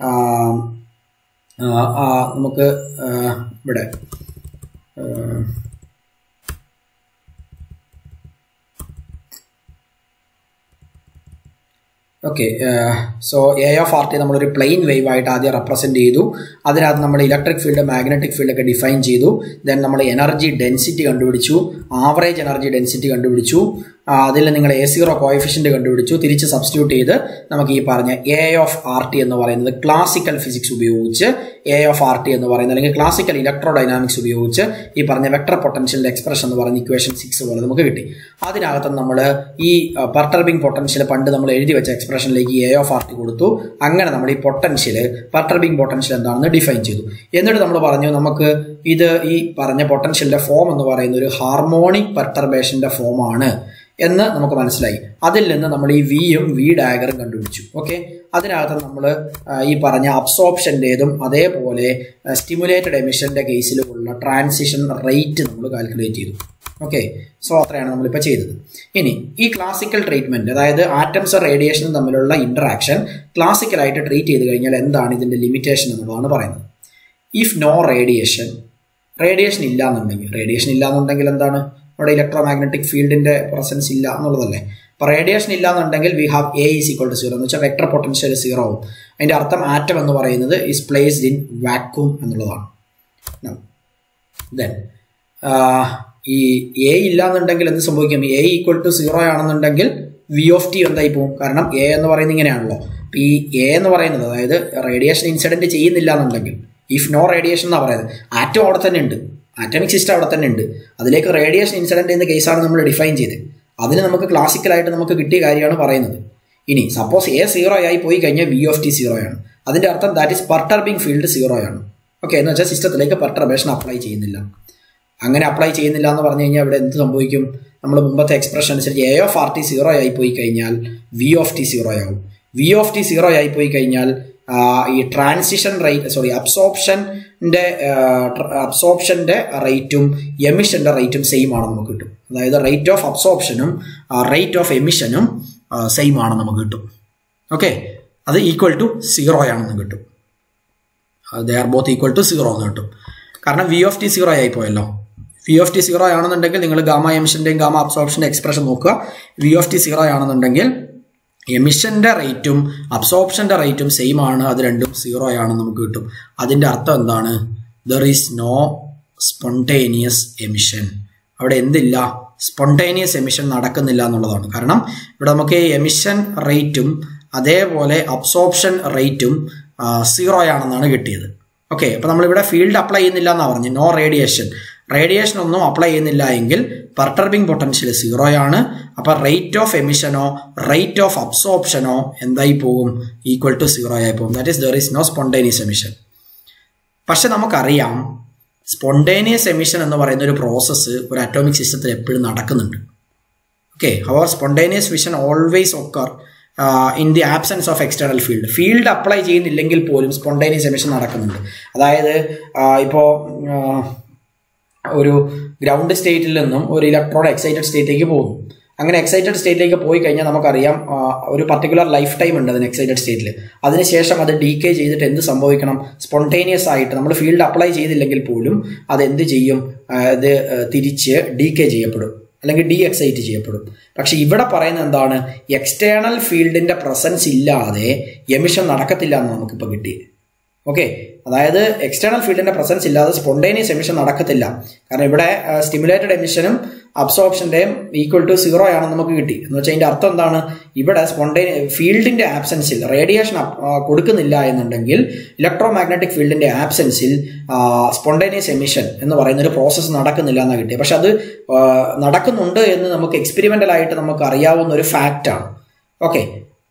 നമുക്ക് ഇവിടെ okay, so A of R T നമ്മളൊരു പ്ലെയിൻ വേവ് ആയിട്ട് ആദ്യം റെപ്രസെന്റ് ചെയ്തു. അതിനകത്ത് നമ്മൾ ഇലക്ട്രിക് ഫീൽഡ്, മാഗ്നറ്റിക് ഫീൽഡ് ഒക്കെ ഡിഫൈൻ ചെയ്തു. ദെൻ നമ്മൾ എനർജി ഡെൻസിറ്റി കണ്ടുപിടിച്ചു, ആവറേജ് എനർജി ഡെൻസിറ്റി കണ്ടുപിടിച്ചു. അതിൽ നിങ്ങൾ എ സീറോ കോഎഫിഷ്യന്റ് കണ്ടുപിടിച്ചു. തിരിച്ച് സബ്സ്റ്റിറ്റ്യൂട്ട് ചെയ്ത് നമുക്ക് ഈ പറഞ്ഞ എ ഓഫ് ആർ ടി എന്ന് പറയുന്നത് ക്ലാസിക്കൽ ഫിസിക്സ് ഉപയോഗിച്ച് എ ഓഫ് ആർ ടി എന്ന് പറയുന്നത് അല്ലെങ്കിൽ ക്ലാസിക്കൽ ഇലക്ട്രോ ഡൈനാമിക്സ് ഉപയോഗിച്ച് ഈ പറഞ്ഞ വെക്ടർ പൊട്ടൻഷ്യലിന്റെ എക്സ്പ്രഷൻ എന്ന് പറയുന്ന ഇക്വേഷൻ സിക്സ് പോലെ നമുക്ക് കിട്ടി. അതിനകത്ത് നമ്മൾ ഈ പെർട്ടർബിംഗ് പൊട്ടൻഷ്യൽ പണ്ട് നമ്മൾ എഴുതി വെച്ച എക്സ്പ്രഷനിലേക്ക് എ ഓഫ് ആർ ടി കൊടുത്തു. അങ്ങനെ നമ്മൾ ഈ പൊട്ടൻഷ്യൽ പെർട്ടർബിംഗ് പൊട്ടൻഷ്യൽ എന്താണെന്ന് ഡിഫൈൻ ചെയ്തു. എന്നിട്ട് നമ്മൾ പറഞ്ഞു നമുക്ക് ഇത് ഈ പറഞ്ഞ പൊട്ടൻഷ്യലിന്റെ ഫോം എന്ന് പറയുന്ന ഒരു ഹാർമോണിക് പെർട്ടർബേഷന്റെ ഫോമാണ് എന്ന് നമുക്ക് മനസ്സിലായി. അതിൽ നിന്ന് നമ്മൾ ഈ വിയും വി ഡയഗ്രം കണ്ടുപിടിച്ചു. ഓക്കെ, അതിനകത്ത് നമ്മൾ ഈ പറഞ്ഞ അബ്സോർപ്ഷൻ്റെതും അതേപോലെ സ്റ്റിമുലേറ്റഡ് എമിഷന്റെ കേസിലുമുള്ള ട്രാൻസിഷൻ റേറ്റ് നമ്മൾ കാൽക്കുലേറ്റ് ചെയ്തു. ഓക്കെ, സോ അത്രയാണ് നമ്മളിപ്പോൾ ചെയ്തത്. ഇനി ഈ ക്ലാസിക്കൽ ട്രീറ്റ്മെന്റ്, അതായത് ആറ്റംസ് റേഡിയേഷനും തമ്മിലുള്ള ഇന്ററാക്ഷൻ ക്ലാസിക്കലായിട്ട് ട്രീറ്റ് ചെയ്ത് കഴിഞ്ഞാൽ എന്താണ് ഇതിന്റെ ലിമിറ്റേഷൻ എന്നുള്ളതാണ് പറയുന്നത്. ഇഫ് നോ റേഡിയേഷൻ, റേഡിയേഷൻ ഇല്ല എന്നുണ്ടെങ്കിൽ റേഡിയേഷൻ ഇല്ല എന്നുണ്ടെങ്കിൽ എന്താണ്? അവിടെ ഇലക്ട്രോ മാഗ്നറ്റിക് ഫീൽഡിന്റെ പ്രസൻസ് ഇല്ല എന്നുള്ളതല്ലേ. അപ്പോൾ റേഡിയേഷൻ ഇല്ല എന്നുണ്ടെങ്കിൽ we have A is equal to zero എന്ന് വെച്ചാൽ വെക്ടർ പൊട്ടൻഷ്യൽ സീറോ ആവും. അതിന്റെ അർത്ഥം ആറ്റം എന്ന് പറയുന്നത് ഈസ് പ്ലേസ്ഡ് ഇൻ വാക്യൂം എന്നുള്ളതാണ്. ദെൻ ഈ എ ഇല്ല എന്നുണ്ടെങ്കിൽ എന്ത് സംഭവിക്കും? എ ഈക്വൽ ടു സീറോ ആണെന്നുണ്ടെങ്കിൽ വി ഓഫ് ടി എന്തായി പോകും? കാരണം എ എന്ന് പറയുന്നത് ഇങ്ങനെയാണല്ലോ. ഈ എ എന്ന് പറയുന്നത് അതായത് റേഡിയേഷൻ ഇൻസിഡന്റ് ചെയ്യുന്നില്ല എന്നുണ്ടെങ്കിൽ, ഇഫ് നോ റേഡിയേഷൻ എന്നാണ് പറയുന്നത്, ആറ്റം അവിടെ തന്നെ ഉണ്ട്, ആറ്റമിക് സിസ്റ്റം അവിടെ തന്നെ ഉണ്ട്. അതിലേക്ക് റേഡിയേഷൻ ഇൻസിഡന്റ് എന്ന കേസാണ് നമ്മൾ ഡിഫൈൻ ചെയ്ത്. അതിന് നമുക്ക് ക്ലാസിക്കലായിട്ട് നമുക്ക് കിട്ടിയ കാര്യമാണ് പറയുന്നത്. ഇനി സപ്പോസ് എ സീറോ ആയി പോയി കഴിഞ്ഞാൽ വി ഓഫ് ടി സീറോ ആണ്. അതിന്റെ അർത്ഥം that is perturbing field zero ആണ്. ഓക്കെ, എന്ന് വെച്ചാൽ സിസ്റ്റത്തിലേക്ക് പെർട്ടർബേഷൻ അപ്ലൈ ചെയ്യുന്നില്ല. അങ്ങനെ അപ്ലൈ ചെയ്യുന്നില്ല എന്ന് പറഞ്ഞു കഴിഞ്ഞാൽ ഇവിടെ എന്ത് സംഭവിക്കും? നമ്മൾ മുമ്പത്തെ എക്സ്പ്രഷൻ അനുസരിച്ച് A of R t zero ആയി പോയി കഴിഞ്ഞാൽ വി ഓഫ് ടി സീറോ ആവും. വി ഓഫ് ടി സീറോ ആയി പോയി കഴിഞ്ഞാൽ ഈ ട്രാൻസിഷൻ റേറ്റ് സോറി അബ്സോർപ്ഷൻ്റെ അബ്സോർപ്ഷൻ്റെ റേറ്റും എമിഷൻ്റെ റേറ്റും സെയിം ആണെന്ന് നമുക്ക് കിട്ടും. അതായത് റേറ്റ് ഓഫ് അബ്സോർപ്ഷനും റേറ്റ് ഓഫ് എമിഷനും സെയിം ആണെന്ന് നമുക്ക് കിട്ടും. ഓക്കെ, അത് ഈക്വൽ ടു സീറോ ആണെന്ന് കിട്ടും. They are both equal to zero എന്ന് കിട്ടും. കാരണം വി ഓഫ് ടി സീറോ ആയി പോയല്ലോ. വി ഓഫ് ടി സീറോ ആണെന്നുണ്ടെങ്കിൽ നിങ്ങൾ ഗാമ എമിഷൻ്റെയും ഗാമ അബ്സോർപ്ഷൻ്റെ എക്സ്പ്രഷൻ നോക്കുക. വി ഓഫ് ടി സീറോ ആണെന്നുണ്ടെങ്കിൽ എമിഷൻ്റെ റേറ്റും അബ്സോർപ്ഷൻ്റെ റേറ്റും സെയിം ആണ്, അത് രണ്ടും സീറോ ആണെന്ന് നമുക്ക് കിട്ടും. അതിൻ്റെ അർത്ഥം എന്താണ്? There is no spontaneous emission. അവിടെ എന്തില്ല? സ്പോണ്ടേനിയസ് എമിഷൻ നടക്കുന്നില്ല എന്നുള്ളതാണ്. കാരണം ഇവിടെ നമുക്ക് എമിഷൻ റേറ്റും അതേപോലെ അബ്സോർപ്ഷൻ റേറ്റും സീറോ ആണെന്നാണ് കിട്ടിയത്. ഓക്കെ, അപ്പോൾ നമ്മളിവിടെ ഫീൽഡ് അപ്ലൈ ചെയ്യുന്നില്ല എന്നാണ് പറഞ്ഞു. നോ റേഡിയേഷൻ റേഡിയേഷൻ ഒന്നും അപ്ലൈ ചെയ്യുന്നില്ല എങ്കിൽ പെർട്ടർബിംഗ് പൊട്ടൻഷ്യൽ സീറോ ആണ്. അപ്പോൾ റേറ്റ് ഓഫ് എമിഷനോ റേറ്റ് ഓഫ് അബ്സോർപ്ഷനോ എന്തായി പോകും? ഈക്വൽ ടു സീറോ ആയി പോകും. That is there is no spontaneous emission. പക്ഷെ നമുക്കറിയാം സ്പോണ്ടേനിയസ് എമിഷൻ എന്ന് പറയുന്ന ഒരു പ്രോസസ്സ് ഒരു അറ്റോമിക് സിസ്റ്റത്തിൽ എപ്പോഴും നടക്കുന്നുണ്ട്. ഓക്കെ, അവർ spontaneous emission always occur in the absence of external field. Field apply ചെയ്യുന്നില്ലെങ്കിൽ പോലും സ്പോണ്ടേനിയസ് എമിഷൻ നടക്കുന്നുണ്ട്. അതായത് ഇപ്പോൾ ഒരു ഗ്രൗണ്ട് സ്റ്റേറ്റിൽ നിന്നും ഒരു ഇലക്ട്രോൺ എക്സൈറ്റഡ് സ്റ്റേറ്റിലേക്ക് പോകുന്നു. അങ്ങനെ എക്സൈറ്റഡ് സ്റ്റേറ്റിലേക്ക് പോയി കഴിഞ്ഞാൽ നമുക്കറിയാം ഒരു പർട്ടിക്കുലർ ലൈഫ് ടൈം ഉണ്ട് അതിന് എക്സൈറ്റഡ് സ്റ്റേറ്റിൽ. അതിനുശേഷം അത് ഡീകേ ചെയ്തിട്ട് എന്ത് സംഭവിക്കണം? സ്പോണ്ടേനിയസ് ആയിട്ട് നമ്മൾ ഫീൽഡ് അപ്ലൈ ചെയ്തില്ലെങ്കിൽ പോലും അത് എന്ത് ചെയ്യും? ഇത് തിരിച്ച് ഡീകേ ചെയ്യപ്പെടും, അല്ലെങ്കിൽ ഡീ എക്സൈറ്റ് ചെയ്യപ്പെടും. പക്ഷെ ഇവിടെ പറയുന്നത് എന്താണ്? എക്സ്റ്റേണൽ ഫീൽഡിന്റെ പ്രസൻസ് ഇല്ലാതെ എമിഷൻ നടക്കത്തില്ല എന്ന് നമുക്കിപ്പോൾ കിട്ടി. ഓക്കെ, അതായത് എക്സ്റ്റേണൽ ഫീൽഡിന്റെ പ്രസൻസ് ഇല്ലാതെ സ്പോണ്ടേനിയസ് എമിഷൻ നടക്കത്തില്ല. കാരണം ഇവിടെ സ്റ്റിമുലേറ്റഡ് എമിഷനും അബ്സോർപ്ഷന്റെയും ഈക്വൽ ടു സീറോ ആണെന്ന് നമുക്ക് കിട്ടി. എന്ന് വെച്ചാൽ അതിന്റെ അർത്ഥം എന്താണ്? ഇവിടെ സ്പോണ്ടേനി ഫീൽഡിന്റെ ആബ്സെൻസിൽ റേഡിയേഷൻ കൊടുക്കുന്നില്ല എന്നുണ്ടെങ്കിൽ ഇലക്ട്രോ മാഗ്നറ്റിക് ഫീൽഡിന്റെ ആബ്സെൻസിൽ സ്പോണ്ടേനിയസ് എമിഷൻ എന്ന് പറയുന്ന ഒരു പ്രോസസ്സ് നടക്കുന്നില്ല എന്നാണ് കിട്ടിയത്. പക്ഷെ അത് നടക്കുന്നുണ്ട് എന്ന് നമുക്ക് എക്സ്പെരിമെന്റൽ ആയിട്ട് നമുക്ക് അറിയാവുന്ന ഒരു ഫാക്റ്റാണ്. Okay,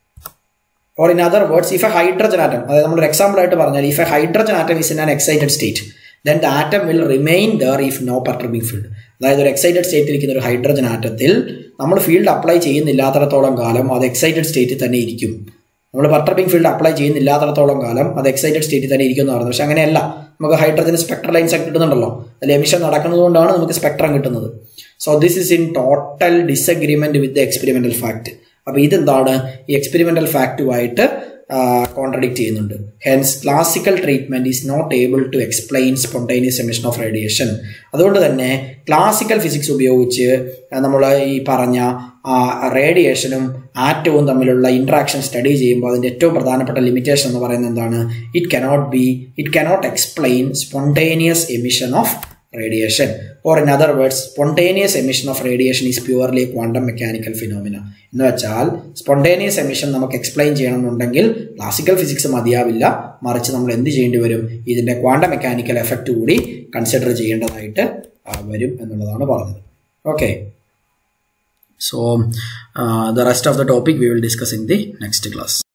or in other words, if a hydrogen atom, അതായത് നമ്മളൊരു എക്സാമ്പിൾ ആയിട്ട് പറഞ്ഞാൽ if a hydrogen atom is in an excited state, then the atom will remain there if no perturbing field. അതായത് ഒരു എക്സൈറ്റഡ് സ്റ്റേറ്റിൽ ഇരിക്കുന്ന ഒരു ഹൈഡ്രജൻ ആറ്റത്തിൽ നമ്മൾ ഫീൽഡ് അപ്ലൈ ചെയ്യുന്നില്ലാത്തടത്തോളം കാലം അത് എക്സൈറ്റഡ് സ്റ്റേറ്റിൽ തന്നെ ഇരിക്കും. നമ്മൾ പെർട്ടർബിംഗ് ഫീൽഡ് അപ്ലൈ ചെയ്യുന്നില്ലാത്തടത്തോളം കാലം അത് എക്സൈറ്റഡ് സ്റ്റേറ്റിൽ തന്നെ ഇരിക്കും എന്ന് പറയുന്നത്. പക്ഷെ അങ്ങനെയല്ല, നമുക്ക് ഹൈഡ്രജൻ സ്പെക്ട്രൽ ലൈൻസ് ഒക്കെ കിട്ടുന്നുണ്ടല്ലോ, അതിൽ എമിഷൻ നടക്കുന്നത് കൊണ്ടാണ് നമുക്ക് സ്പെക്ട്രം കിട്ടുന്നത്. So this is in total disagreement with the experimental fact. അപ്പോൾ ഇതെന്താണ്? ഈ എക്സ്പെരിമെന്റൽ ഫാക്റ്റുമായിട്ട് കോൺട്രഡിക്റ്റ് ചെയ്യുന്നുണ്ട്. Hence classical treatment is not able to explain spontaneous emission of radiation. അതുകൊണ്ട് തന്നെ ക്ലാസിക്കൽ ഫിസിക്സ് ഉപയോഗിച്ച് നമ്മൾ ഈ പറഞ്ഞ റേഡിയേഷനും ആറ്റവും തമ്മിലുള്ള ഇന്ററാക്ഷൻ സ്റ്റഡി ചെയ്യുമ്പോൾ അതിൻ്റെ ഏറ്റവും പ്രധാനപ്പെട്ട ലിമിറ്റേഷൻ എന്ന് പറയുന്നത് എന്താണ്? It cannot be it cannot explain spontaneous emission of radiation, or in other words, spontaneous emission of radiation is purely quantum mechanical phenomena. എന്ന് വെച്ചാൽ സ്പോണ്ടേനിയസ് എമിഷൻ നമുക്ക് എക്സ്പ്ലെയിൻ ചെയ്യണമെന്നുണ്ടെങ്കിൽ ക്ലാസിക്കൽ ഫിസിക്സ് മതിയാവില്ല, മറിച്ച് നമ്മൾ എന്ത് ചെയ്യേണ്ടി വരും? ഇതിന്റെ ക്വാണ്ടം മെക്കാനിക്കൽ എഫക്റ്റ് കൂടി കൺസിഡർ ചെയ്യേണ്ടതായിട്ട് വരും എന്നുള്ളതാണ് പറഞ്ഞത്. Okay, so the rest of the topic we will discuss in the next class.